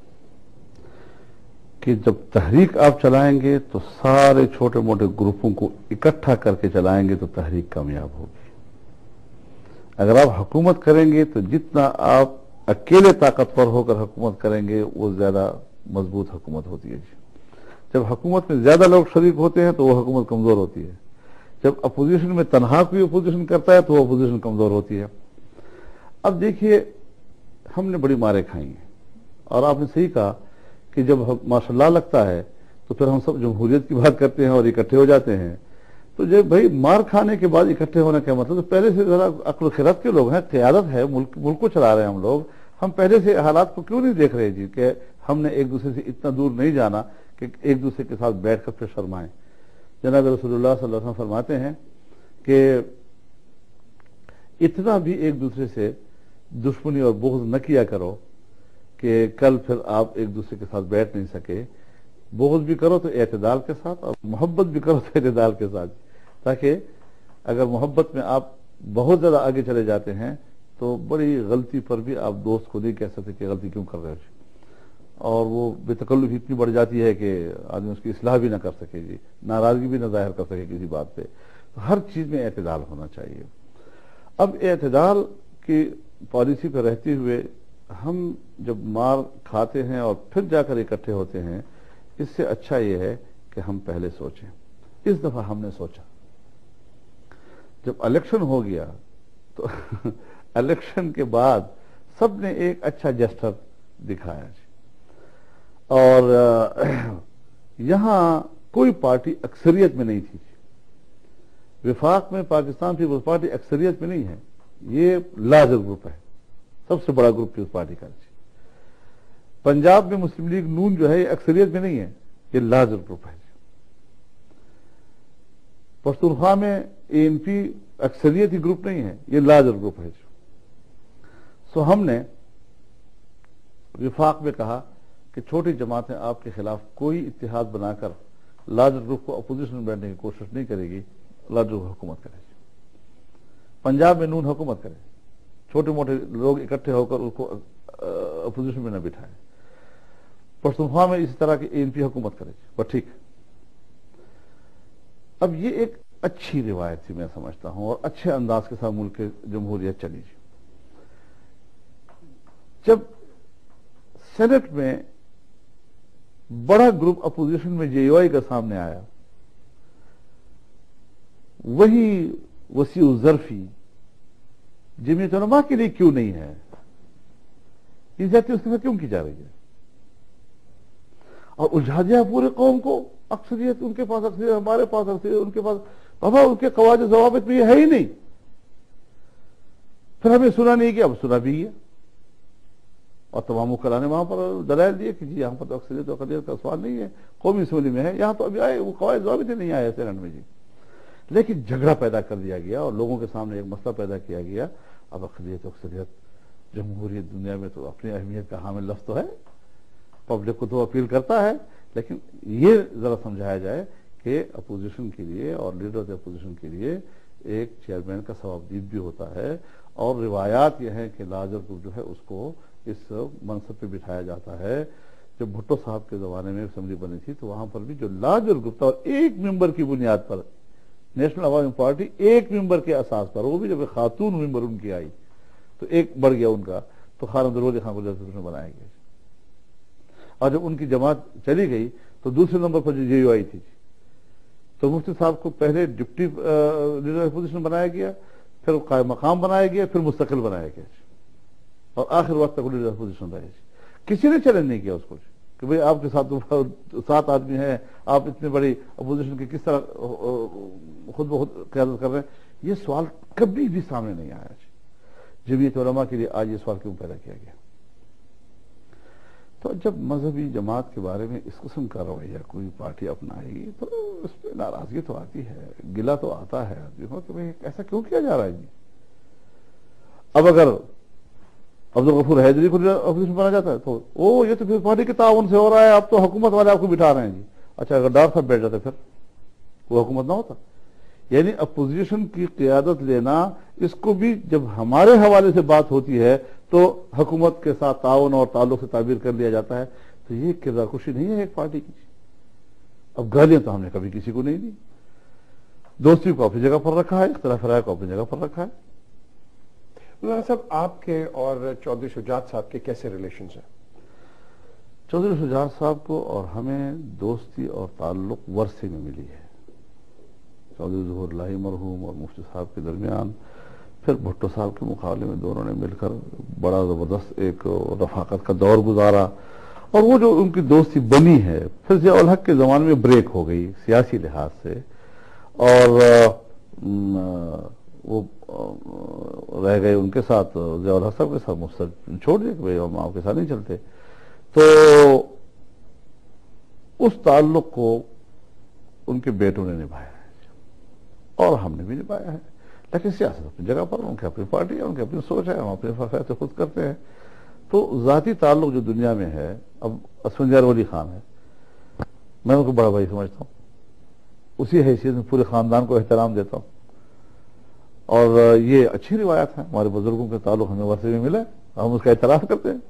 Speaker 2: کہ جب تحریک آپ چلائیں گے تو سارے چھوٹے موٹے گروپوں کو اکٹھا کر کے چلائیں گے تو تحریک کامیاب ہوگی۔ اگر آپ حکومت کریں گے تو جتنا آپ اکیلے طاقتور ہو کر حکومت کریں گے وہ زیادہ مضبوط حکومت ہوتی ہے۔ جب حکومت میں زیادہ لوگ شریک ہوتے ہیں تو وہ حکومت کمزور ہوتی ہے۔ جب اپوزیشن میں تنہا کوئی اپوزیشن کرتا ہے تو وہ اپوزیشن کمزور ہوتی ہے۔ اب دیکھیے ہم نے بڑی ماریں کھائی ہیں، اور آپ نے صحیح کہا کہ جب ماشاء اللہ لگتا ہے تو پھر ہم سب جمہوریت کی بات کرتے ہیں اور اکٹھے ہو جاتے ہیں۔ تو جب بھائی مار کھانے کے بعد اکٹھے ہونے کا مطلب تو پہلے سے ذرا عقل و خرد کے لوگ ہیں، قیادت ہے، ملک کو چلا رہے ہیں ہم پہلے سے حالات کو کیوں نہیں دیکھ رہے جی کہ ہم نے ایک دوسرے سے اتنا دور نہیں جانا کہ ایک دوسرے کے ساتھ بیٹھ کر پھر شرمائیں۔ جناب رسول اللہ صلی اللہ علیہ وسلم فرماتے ہیں کہ اتنا بھی ایک دوسرے سے دشمنی اور بغض نہ کیا کرو کہ کل پھر آپ ایک دوسرے کے ساتھ بیٹھ نہیں سکے۔ بغض بھی کرو تو اعتدال کے ساتھ، اور محبت بھی کرو تو اعتدال کے ساتھ، تاکہ اگر محبت میں آپ بہت زیادہ آگے چلے جاتے ہیں تو تو بڑی غلطی پر بھی آپ دوست کو نہیں کہہ سکتے کہ غلطی کیوں کر رہے ہو جی، اور وہ بے تکلفی اتنی بڑھ جاتی ہے کہ آدمی اس کی اصلاح بھی نہ کر سکے جی، ناراضگی بھی نہ ظاہر کر سکے کسی بات پہ. ہر چیز میں اعتدال ہونا چاہیے. اب اعتدال کی پالیسی پہ رہتے ہوئے ہم جب مار کھاتے ہیں اور پھر جا کر اکٹھے ہوتے ہیں، اس سے اچھا یہ ہے کہ ہم پہلے سوچیں. اس دفعہ ہم نے سوچا، جب الیکشن ہو گیا تو الیکشن کے بعد سب نے ایک اچھا جسٹر دکھایا جی، اور یہاں کوئی پارٹی اکثریت میں نہیں تھی. وفاق میں پاکستان پیپلز پارٹی اکثریت میں نہیں ہے، یہ لارجر گروپ ہے، سب سے بڑا گروپ پیپلز پارٹی کا. پنجاب میں مسلم لیگ نون جو ہے یہ اکثریت میں نہیں ہے، یہ لارجر گروپ ہے. پختونخوا میں اے این پی اکثریتی گروپ نہیں ہے، یہ لارجر گروپ ہے. سو ہم نے وفاق میں کہا کہ چھوٹی جماعتیں آپ کے خلاف کوئی اتحاد بنا کر لارجر گروپ کو اپوزیشن میں بیٹھنے کی کوشش نہیں کرے گی، لارجر گروپ حکومت کرے. پنجاب میں نون حکومت کرے، چھوٹے موٹے لوگ اکٹھے ہو کر اس کو اپوزیشن میں نہ بٹھائے. پختونخوا میں اسی طرح کی اے این پی حکومت کرے. بس ٹھیک. اب یہ ایک اچھی روایت تھی میں سمجھتا ہوں، اور اچھے انداز کے ساتھ ملک جمہوریت چلی. جب سینٹ میں بڑا گروپ اپوزیشن میں جے یو آئی کا سامنے آیا، وہی وسیع الظرفی جمعیت علماء کے لیے کیوں نہیں ہے، یہ زیادتی اس کے ساتھ کیوں کی جا رہی ہے، اور الجھا دیا پورے قوم کو. اکثریت ان کے پاس اکثریت، ہمارے پاس اکثریت، ان کے پاس. بابا ان کے قواعد ضوابط میں یہ ہے ہی نہیں. پھر ہمیں سنا نہیں کہ اب سنا بھی گیا، اور تمام وکلاء نے وہاں پر دلائل دیے کہ جی یہاں پر تو اکثریت و اقلیت کا سوال نہیں ہے، قومی اسمبلی میں ہے، یہاں تو ابھی آئے وہ قواعد ضوابط نہیں آئے سینٹ میں جی. لیکن جھگڑا پیدا کر دیا گیا اور لوگوں کے سامنے ایک مسئلہ پیدا کیا گیا. اب اقلیت و اکثریت جمہوریت دنیا میں تو اپنی اہمیت کا حامل لفظ تو ہے، پبلک کو تو اپیل کرتا ہے، لیکن یہ ذرا سمجھایا جائے کہ اپوزیشن کے لیے اور لیڈر اپوزیشن کے لیے ایک چیئرمین کا ثوابدید بھی ہوتا ہے. اور روایات یہ ہیں کہ لارجر گروپ جو ہے اس کو اس منصب پہ بٹھایا جاتا ہے. جب بھٹو صاحب کے زمانے میں اسمبلی بنی تھی تو وہاں پر بھی جو لارجر گروپ تھا، اور ایک ممبر کی بنیاد پر نیشنل عوامی پارٹی ایک ممبر کے اساس پر، وہ بھی جب ایک خاتون ممبر ان کی آئی تو ایک بڑھ گیا ان کا، تو خان عبدالولی خان کو لیڈر بنایا گیا. اور جب ان کی جماعت چلی گئی تو دوسرے نمبر پر جو جے یو آئی تھی تو مفتی صاحب کو پہلے ڈپٹی لیڈر اپوزیشن بنایا گیا، پھر قائم مقام بنایا گیا، پھر مستقل بنایا گیا، اور آخر وقت تک لیڈر اپوزیشن رہے. کسی نے چیلنج نہیں کیا اس کو کہ بھئی آپ کے ساتھ 7 آدمی ہیں، آپ اتنے بڑی اپوزیشن کی کس طرح خود بخود قیادت کر رہے ہیں. یہ سوال کبھی بھی سامنے نہیں آیا. جمعیت علماء کے لیے آج یہ سوال کیوں پیدا کیا گیا؟ تو جب مذہبی جماعت کے بارے میں اس قسم کا رویہ کوئی پارٹی اپنائے گی تو اس پہ ناراضگی تو آتی ہے، گلہ تو آتا ہے آدمی کہ بھئی ایسا کیوں کیا جا رہا ہے جی. اب اگر عبدالغفور حیدری کو اپوزیشن بنا جاتا ہے تو یہ تو پھر پارٹی کے تعاون سے ہو رہا ہے، اب تو حکومت والے آپ کو بٹھا رہے ہیں جی. اچھا اگر ڈار صاحب بیٹھ جاتے پھر وہ حکومت نہ ہوتا. یعنی اپوزیشن کی قیادت لینا، اس کو بھی جب ہمارے حوالے سے بات ہوتی ہے تو حکومت کے ساتھ تعاون اور تعلق سے تعبیر کر لیا جاتا ہے. تو یہ کردار کشی نہیں ہے ایک پارٹی کی. اب گالیاں تو ہم نے کبھی کسی کو نہیں دی، دوستی کو اپنی جگہ پر رکھا ہے، اختلاف رائے کو اپنی جگہ پر رکھا ہے.
Speaker 1: مولانا صاحب آپ کے اور چودھری شجاعت صاحب کے کیسے ریلیشنز ہیں؟
Speaker 2: چودھری شجاعت صاحب کو اور ہمیں دوستی اور تعلق ورثے میں ملی ہے. چودھری ظہور الہی مرحوم اور مفتی صاحب کے درمیان، پھر بھٹو صاحب کے مقابلے میں دونوں نے مل کر بڑا زبردست ایک رفاقت کا دور گزارا. اور وہ جو ان کی دوستی بنی ہے پھر ضیاء الحق کے زمانے میں بریک ہو گئی سیاسی لحاظ سے، اور وہ رہ گئے ان کے ساتھ، ضیاء الحق صاحب کے ساتھ مفصل چھوڑ دیا کہ بھئی ہم آپ کے ساتھ نہیں چلتے. تو اس تعلق کو ان کے بیٹوں نے نبھایا ہے اور ہم نے بھی نبھایا ہے. لیکن سیاست اپنی جگہ پر، ان کی اپنی پارٹی ہے، ان کی اپنی سوچ ہے، ہم اپنے فیصلے خود کرتے ہیں. تو ذاتی تعلق جو دنیا میں ہے، اب اسفندیار ولی خان ہے، میں ان کو بڑا بھائی سمجھتا ہوں، اسی حیثیت میں پورے خاندان کو احترام دیتا ہوں. اور یہ اچھی روایت ہے، ہمارے بزرگوں کے تعلق ہمیں ویسے بھی ملے، ہم اس کا اعتراف کرتے ہیں۔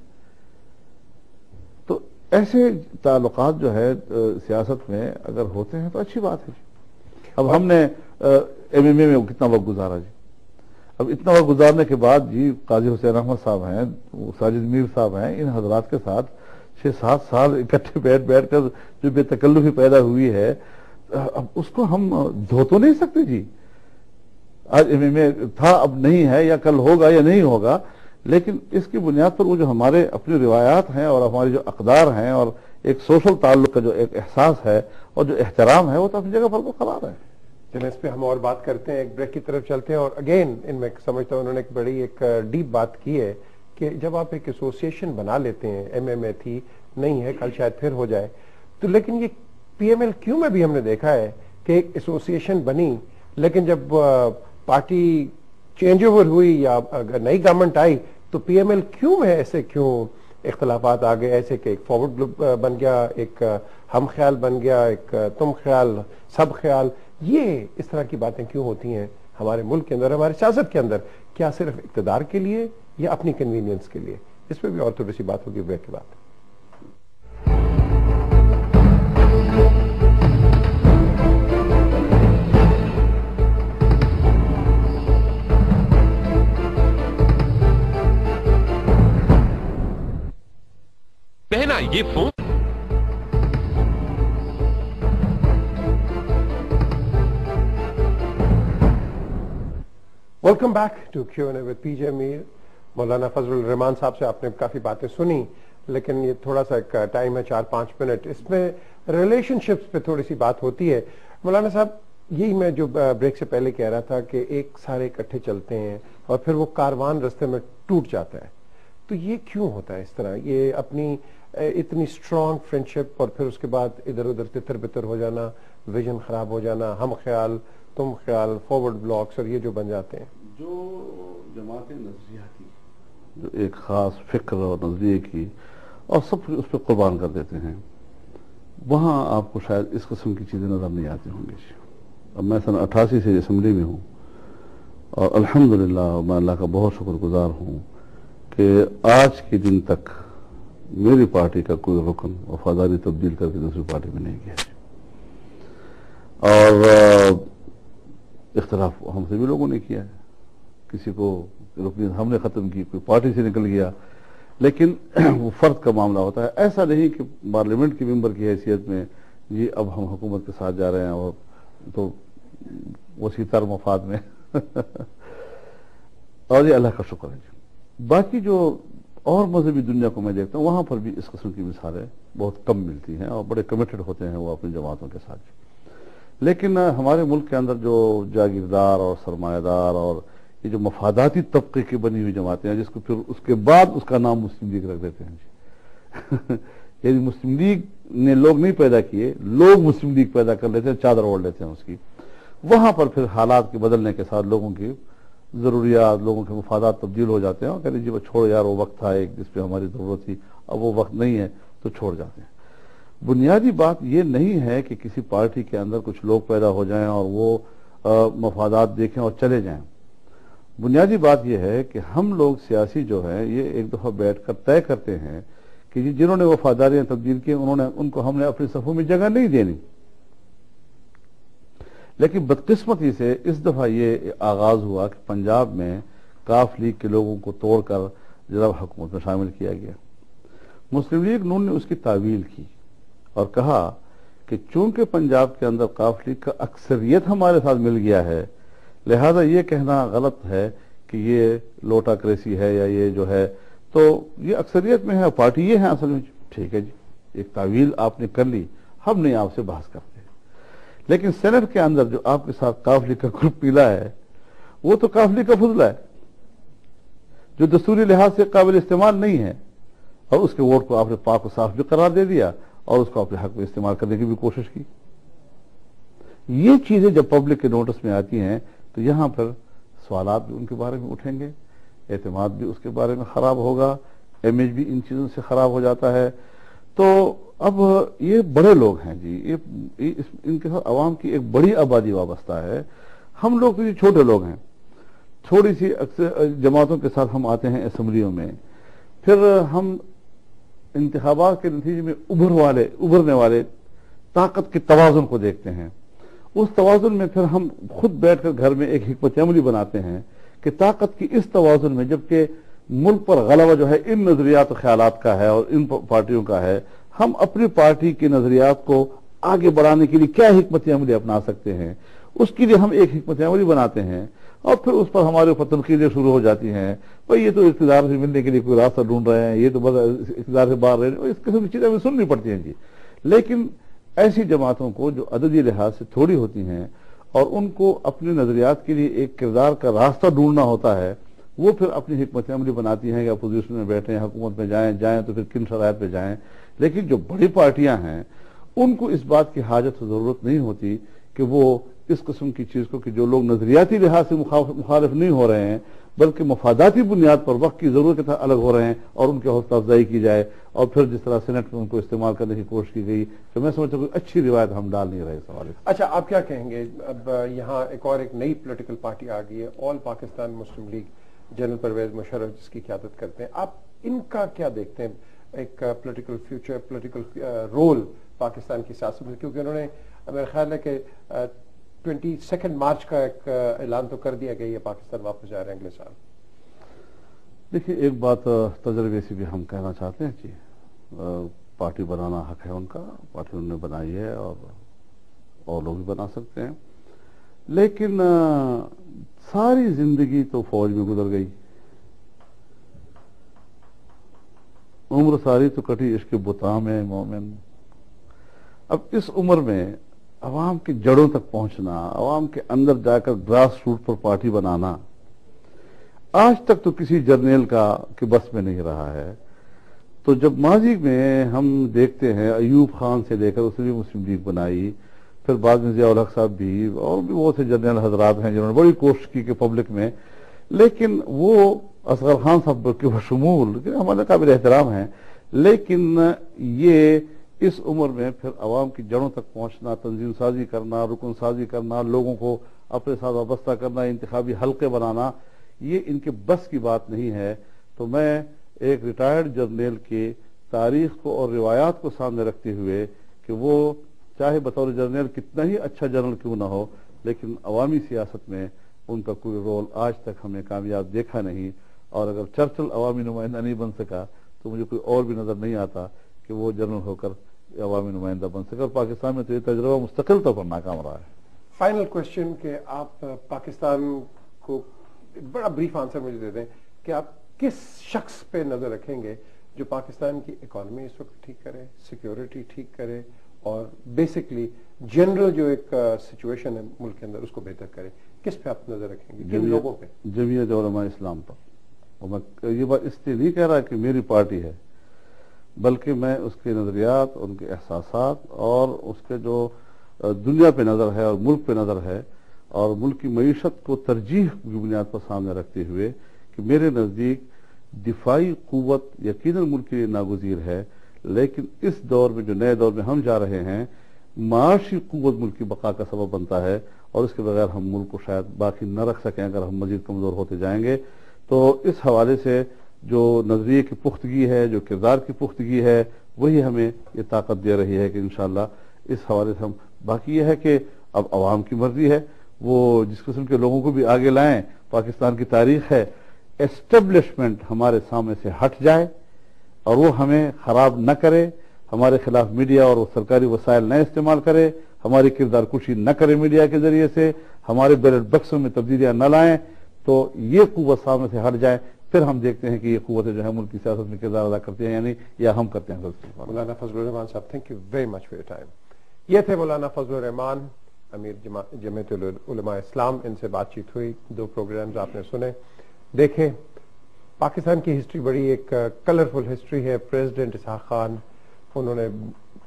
Speaker 2: تو ایسے تعلقات جو ہے سیاست میں اگر ہوتے ہیں تو اچھی بات ہے جی۔ اب ہم نے ایم ایم اے میں کتنا وقت گزارا جی، اب اتنا وقت گزارنے کے بعد جی قاضی حسین احمد صاحب ہیں، ساجد میر صاحب ہیں، ان حضرات کے ساتھ 6-7 سال اکٹھے بیٹھ کر جو بے تکلفی پیدا ہوئی ہے، اب اس کو ہم دھو تو نہیں سکتے جی۔ آج ایم ایم اے تھا، اب نہیں ہے، یا کل ہوگا یا نہیں ہوگا، لیکن اس کی بنیاد پر وہ جو ہمارے اپنی روایات ہیں اور ہماری جو اقدار ہیں اور ایک سوشل تعلق کا جو ایک احساس ہے اور جو احترام ہے، وہ تو اپنی جگہ پر قرار ہے۔
Speaker 1: چلیں اس پہ ہم اور بات کرتے ہیں، ایک بریک کی طرف چلتے ہیں۔ اور اگین ان میں سمجھتا ہوں انہوں نے ایک بڑی ایک ڈیپ بات کی ہے کہ جب آپ ایک ایسوسیشن بنا لیتے ہیں، ایم ایم اے تھی، نہیں ہے، کل شاید پھر ہو جائے، تو لیکن یہ پی ایم ایل کیوں میں بھی ہم نے دیکھا ہے کہ ایک ایسوسیشن بنی، لیکن جب پارٹی چینج اوور ہوئی یا اگر نئی گورنمنٹ آئی تو پی ایم ایل کیوں میں ایسے کیوں اختلافات آ گئے، ایسے کہ ایک فارورڈ بن گیا، ایک ہم خیال بن گیا، ایک تم خیال سب خیال، یہ اس طرح کی باتیں کیوں ہوتی ہیں ہمارے ملک کے اندر، ہمارے سیاست کے اندر؟ کیا صرف اقتدار کے لیے یا اپنی کنوینئنس کے لیے؟ اس پہ بھی اور تھوڑی سی بات ہوگی بریک کے بعد۔
Speaker 3: بہنا یہ phone
Speaker 1: welcome back to Q and A with P J Mir. Maulana Fazl ur Rehman صاحب سے آپ نے کافی باتیں سنی، لیکن یہ تھوڑا سا ایک ٹائم ہے 4-5 منٹ، اس میں ریلیشن شپس پہ تھوڑی سی بات ہوتی ہے۔ مولانا صاحب یہی میں جو بریک سے پہلے کہہ رہا تھا کہ ایک سارے اکٹھے چلتے ہیں اور پھر وہ کاروان رستے میں ٹوٹ جاتا ہے، تو یہ کیوں ہوتا ہے اس طرح؟ یہ اپنی اتنی سٹرونگ فرینڈشپ اور پھر اس کے بعد ادھر ادھر تتر بتر ہو جانا، ویژن خراب ہو جانا، ہم خیال تم خیال، فارورڈ بلاکس اور یہ جو بن جاتے ہیں۔
Speaker 2: جو جماعتیں نظریاتی جو ایک خاص فکر اور نظریے کی اور سب اس پہ قربان کر دیتے ہیں، وہاں آپ کو شاید اس قسم کی چیزیں نظر نہیں آتی ہوں گی۔ اب میں سن 88 سے اسمبلی میں ہوں اور الحمدللہ میں اللہ کا بہت شکر گزار ہوں کہ آج کے دن تک میری پارٹی کا کوئی رکن وفاداری تبدیل کر کے دوسری پارٹی میں نہیں گیا، اور اختلاف ہم سے بھی لوگوں نے کیا ہے، کسی کو رکنیت ہم نے ختم کی، کوئی پارٹی سے نکل گیا، لیکن وہ فرد کا معاملہ ہوتا ہے۔ ایسا نہیں کہ پارلیمنٹ کے ممبر کی حیثیت میں جی اب ہم حکومت کے ساتھ جا رہے ہیں اور تو وسیع تر مفاد میں اور یہ اللہ کا شکر ہے جی۔ باقی جو اور مذہبی دنیا کو میں دیکھتا ہوں، وہاں پر بھی اس قسم کی مثالیں بہت کم ملتی ہیں اور بڑے کمیٹڈ ہوتے ہیں وہ اپنی جماعتوں کے ساتھ۔ لیکن ہمارے ملک کے اندر جو جاگیردار اور سرمایہ دار اور یہ جو مفاداتی طبقے کی بنی ہوئی جماعتیں ہیں، جس کو پھر اس کے بعد اس کا نام مسلم لیگ رکھ دیتے ہیں جی یعنی مسلم لیگ نے لوگ نہیں پیدا کیے، لوگ مسلم لیگ پیدا کر لیتے ہیں، چادر اوڑھ لیتے ہیں اس کی۔ وہاں پر پھر حالات کے بدلنے کے ساتھ لوگوں کی ضروریات، لوگوں کے مفادات تبدیل ہو جاتے ہیں اور کہتے ہیں جی وہ چھوڑ یار، وہ وقت تھا ایک جس پہ ہماری ضرورت تھی، اب وہ وقت نہیں ہے تو چھوڑ جاتے ہیں۔ بنیادی بات یہ نہیں ہے کہ کسی پارٹی کے اندر کچھ لوگ پیدا ہو جائیں اور وہ مفادات دیکھیں اور چلے جائیں۔ بنیادی بات یہ ہے کہ ہم لوگ سیاسی جو ہیں یہ ایک دفعہ بیٹھ کر طے کرتے ہیں کہ جنہوں نے وفاداریاں تبدیل کی ان کو ہم نے اپنی صفوں میں جگہ نہیں دینی۔ لیکن بدقسمتی سے اس دفعہ یہ آغاز ہوا کہ پنجاب میں کاف لیگ کے لوگوں کو توڑ کر جناب حکومت میں شامل کیا گیا۔ مسلم لیگ نون نے اس کی تعویل کی اور کہا کہ چونکہ پنجاب کے اندر کاف لیگ کا اکثریت ہمارے ساتھ مل گیا ہے، لہذا یہ کہنا غلط ہے کہ یہ لوٹا کریسی ہے یا یہ جو ہے، تو یہ اکثریت میں ہے، پارٹی یہ ہے اصل میں۔ ٹھیک ہے جی، ایک تعویل آپ نے کر لی، ہم نہیں آپ سے بحث کرتے۔ لیکن سینٹ کے اندر جو آپ کے ساتھ کاف لیگ کا گروپ پیلا ہے، وہ تو کاف لیگ کا فضلہ ہے جو دستوری لحاظ سے قابل استعمال نہیں ہے، اور اس کے ووٹ کو آپ نے پاک و صاف بھی قرار دے دیا اور اس کو اپنے حق میں استعمال کرنے کی بھی کوشش کی۔ یہ چیزیں جب پبلک کے نوٹس میں آتی ہیں تو یہاں پر سوالات بھی ان کے بارے میں اٹھیں گے، اعتماد بھی اس کے بارے میں خراب ہوگا، امیج بھی ان چیزوں سے خراب ہو جاتا ہے۔ تو اب یہ بڑے لوگ ہیں جی، ان کے ساتھ عوام کی ایک بڑی آبادی وابستہ ہے، ہم لوگ تو یہ چھوٹے لوگ ہیں۔ تھوڑی سی اکثر جماعتوں کے ساتھ ہم آتے ہیں اسمبلیوں میں، پھر ہم انتخابات کے نتیجے میں ابھرنے والے طاقت کے توازن کو دیکھتے ہیں. اس توازن میں پھر ہم خود بیٹھ کر گھر میں ایک حکمت عملی بناتے ہیں کہ طاقت کی اس توازن میں، جبکہ ملک پر غلبہ جو ہے ان نظریات و خیالات کا ہے اور ان پارٹیوں کا ہے، ہم اپنی پارٹی کے نظریات کو آگے بڑھانے کے لیے کیا حکمت عملی اپنا سکتے ہیں، اس کے لیے ہم ایک حکمت عملی بناتے ہیں. اور پھر اس پر ہمارے اوپر تنقیدیں شروع ہو جاتی ہیں، بھئی یہ تو اقتدار سے ملنے کے لیے کوئی راستہ ڈھونڈ رہے ہیں، یہ تو بس اقتدار سے باہر رہے ہیں، اس قسم کی چیزیں ہمیں سننی پڑتی ہیں جی. لیکن ایسی جماعتوں کو جو عددی لحاظ سے تھوڑی ہوتی ہیں اور ان کو اپنے نظریات کے لیے ایک کردار کا راستہ ڈھونڈنا ہوتا ہے، وہ پھر اپنی حکمت عملی بناتی ہیں کہ اپوزیشن میں بیٹھیں، حکومت میں جائیں تو پھر کن شرائط پہ جائیں. لیکن جو بڑی پارٹیاں ہیں ان کو اس بات کی حاجت و ضرورت نہیں ہوتی کہ وہ اس قسم کی چیز کو، کہ جو لوگ نظریاتی لحاظ سے مخالف نہیں ہو رہے ہیں بلکہ مفاداتی بنیاد پر وقت کی ضرورت کے تحت الگ ہو رہے ہیں، اور ان کی حوصلہ افزائی کی جائے. اور پھر جس طرح سینٹ میں ان کو استعمال کرنے کی کوشش کی گئی، تو میں سمجھتا ہوں کہ اچھی روایت ہم ڈال نہیں رہے اس حوالے سے.
Speaker 1: اچھا، آپ کیا کہیں گے؟ اب یہاں ایک نئی پولیٹیکل پارٹی آ گئی ہے، آل پاکستان مسلم لیگ، جنرل پرویز مشرف جس کی قیادت کرتے ہیں. آپ ان کا کیا دیکھتے ہیں ایک political future, political role Pakistan کی سیاست میں؟ کیونکہ انہوں نے میرا خیال ہے کہ 22 مارچ کا ایک اعلان تو کر دیا گیا ہے پاکستان واپس جا رہے ہیں اگلے سال.
Speaker 2: دیکھیے، ایک بات تجربے سے بھی ہم کہنا چاہتے ہیں کہ پارٹی بنانا حق ہے ان کا، پارٹی انہوں نے بنائی ہے اور لوگ بھی بنا سکتے ہیں. لیکن ساری زندگی تو فوج میں گزر گئی، عمر ساری تو کٹی عشق بتا میں مومن. اب اس عمر میں عوام کی جڑوں تک پہنچنا، عوام کے اندر جا کر گراس روٹ پر پارٹی بنانا، آج تک تو کسی جرنیل کے بس میں نہیں رہا ہے. تو جب ماضی میں ہم دیکھتے ہیں ایوب خان سے لے کر اس نے بھی مسلم لیگ بنائی، پھر بعد میں ضیاء الحق صاحب بھی، اور بھی بہت سے جرنیل حضرات ہیں جنہوں نے بڑی کوشش کی کہ پبلک میں، لیکن وہ اصغر خان صاحب کے بشمول ہمارے قابل احترام ہیں. لیکن یہ اس عمر میں پھر عوام کی جڑوں تک پہنچنا، تنظیم سازی کرنا، رکن سازی کرنا، لوگوں کو اپنے ساتھ وابستہ کرنا، انتخابی حلقے بنانا، یہ ان کے بس کی بات نہیں ہے. تو میں ایک ریٹائرڈ جرنیل کی تاریخ کو اور روایات کو سامنے رکھتے ہوئے کہ وہ چاہے بطور جرنیل کتنا ہی اچھا جنرل کیوں نہ ہو، لیکن عوامی سیاست میں ان کا کوئی رول آج تک ہم نے کامیاب دیکھا نہیں. اور اگر چرچل عوامی نمائندہ نہیں بن سکا تو مجھے کوئی اور بھی نظر نہیں آتا کہ وہ جنرل ہو کر عوامی نمائندہ بن سکا. اور پاکستان میں تو یہ تجربہ مستقل طور پر ناکام رہا ہے.
Speaker 1: فائنل کوشچن کہ آپ پاکستان کو بڑا بریف آنسر مجھے دے دیں کہ آپ کس شخص پہ نظر رکھیں گے جو پاکستان کی اکانومی اس وقت ٹھیک کرے، سیکیورٹی ٹھیک کرے، اور بیسکلی جنرل جو ایک سچویشن ہے ملک کے اندر اس کو بہتر کرے؟ کس پہ آپ نظر رکھیں گے؟ کن لوگوں پہ؟
Speaker 2: جمعیت علماء اسلام پر. اور میں یہ بات اس لیے نہیں کہہ رہا کہ میری پارٹی ہے، بلکہ میں اس کے نظریات، ان کے احساسات اور اس کے جو دنیا پہ نظر ہے اور ملک پہ نظر ہے اور ملک کی معیشت کو ترجیح کی بنیاد پر سامنے رکھتے ہوئے کہ میرے نزدیک دفاعی قوت یقیناً ملک کے لیے ناگزیر ہے، لیکن اس دور میں جو نئے دور میں ہم جا رہے ہیں، معاشی قوت ملک کی بقا کا سبب بنتا ہے، اور اس کے بغیر ہم ملک کو شاید باقی نہ رکھ سکیں اگر ہم مزید کمزور ہوتے جائیں گے. تو اس حوالے سے جو نظریے کی پختگی ہے، جو کردار کی پختگی ہے، وہی ہمیں یہ طاقت دے رہی ہے کہ انشاءاللہ اس حوالے سے ہم. باقی یہ ہے کہ اب عوام کی مرضی ہے، وہ جس قسم کے لوگوں کو بھی آگے لائیں. پاکستان کی تاریخ ہے اسٹیبلشمنٹ ہمارے سامنے سے ہٹ جائے اور وہ ہمیں خراب نہ کرے، ہمارے خلاف میڈیا اور سرکاری وسائل نہ استعمال کرے، ہماری کردار کشی نہ کرے میڈیا کے ذریعے سے، ہمارے بیلٹ بکسوں میں تبدیلیاں نہ لائیں. تو یہ قوت سامنے سے ہٹ جائے، پھر ہم دیکھتے ہیں کہ یہ قوتیں جو ہے ملک کی سیاست میں کردار ادا کرتی ہیں یعنی یا ہم کرتے ہیں.
Speaker 1: مولانا فضل الرحمان صاحب، thank you very much for your time. یہ تھے مولانا فضل الرحمان، امیر جمعیت علماء اسلام. ان سے بات چیت ہوئی، 2 پروگرامز آپ نے سنے. دیکھیں، پاکستان کی ہسٹری بڑی ایک کلرفل ہسٹری ہے. پریزیڈنٹ اسحاق خان، انہوں نے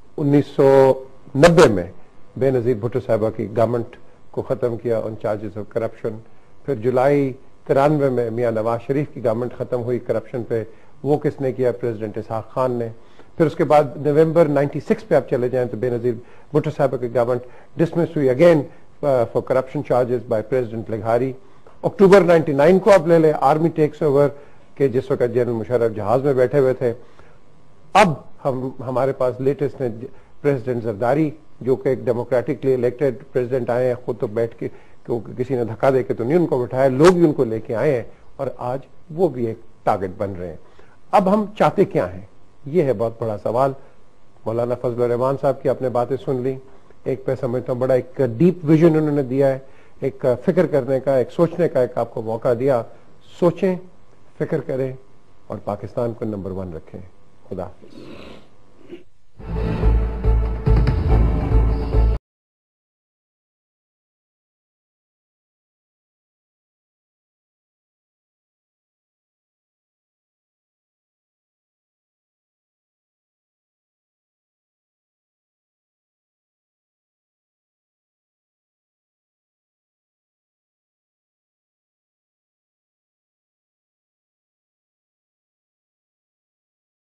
Speaker 1: 1990 میں بے نظیر بھٹو صاحبہ کی گورنمنٹ کو ختم کیا آن چارجز آف کرپشن. پھر جولائی 93 میں میاں نواز شریف کی گورنمنٹ ختم ہوئی کرپشن پہ. وہ کس نے کیا؟ پریزیڈنٹ اسحاق خان نے. پھر اس کے بعد نومبر 96 پہ آپ چلے جائیں تو بے نظیر بھٹو صاحبہ کی گورنمنٹ ڈسمس ہوئی again for corruption charges by president لگھاری. अक्टूबर 99 को आप ले लें, आर्मी टेक्स ओवर के जिस वक्त जनरल मुशर्रफ जहाज में बैठे हुए थे। अब हमारे पास लेटेस्ट ने प्रेसिडेंट जरदारी, जो कि एक डेमोक्रेटिकली इलेक्टेड प्रेसिडेंट आए हैं, खुद तो बैठ के किसी ने धक्का देके तो नहीं उनको बिठाया, लोग भी उनको लेके आए हैं और आज वो भी एक टारगेट बन रहे हैं। अब हम चाहते क्या हैं, ये है बहुत बड़ा सवाल। मौलाना फजलुर रहमान साहब की आपने बातें सुन ली, एक पे समझता हूं बड़ा एक डीप विजन उन्होंने दिया है, एक फिक्र करने का, एक सोचने का एक आपको मौका दिया। सोचें, फिक्र करें और पाकिस्तान को नंबर 1 रखें। खुदा हाफिज।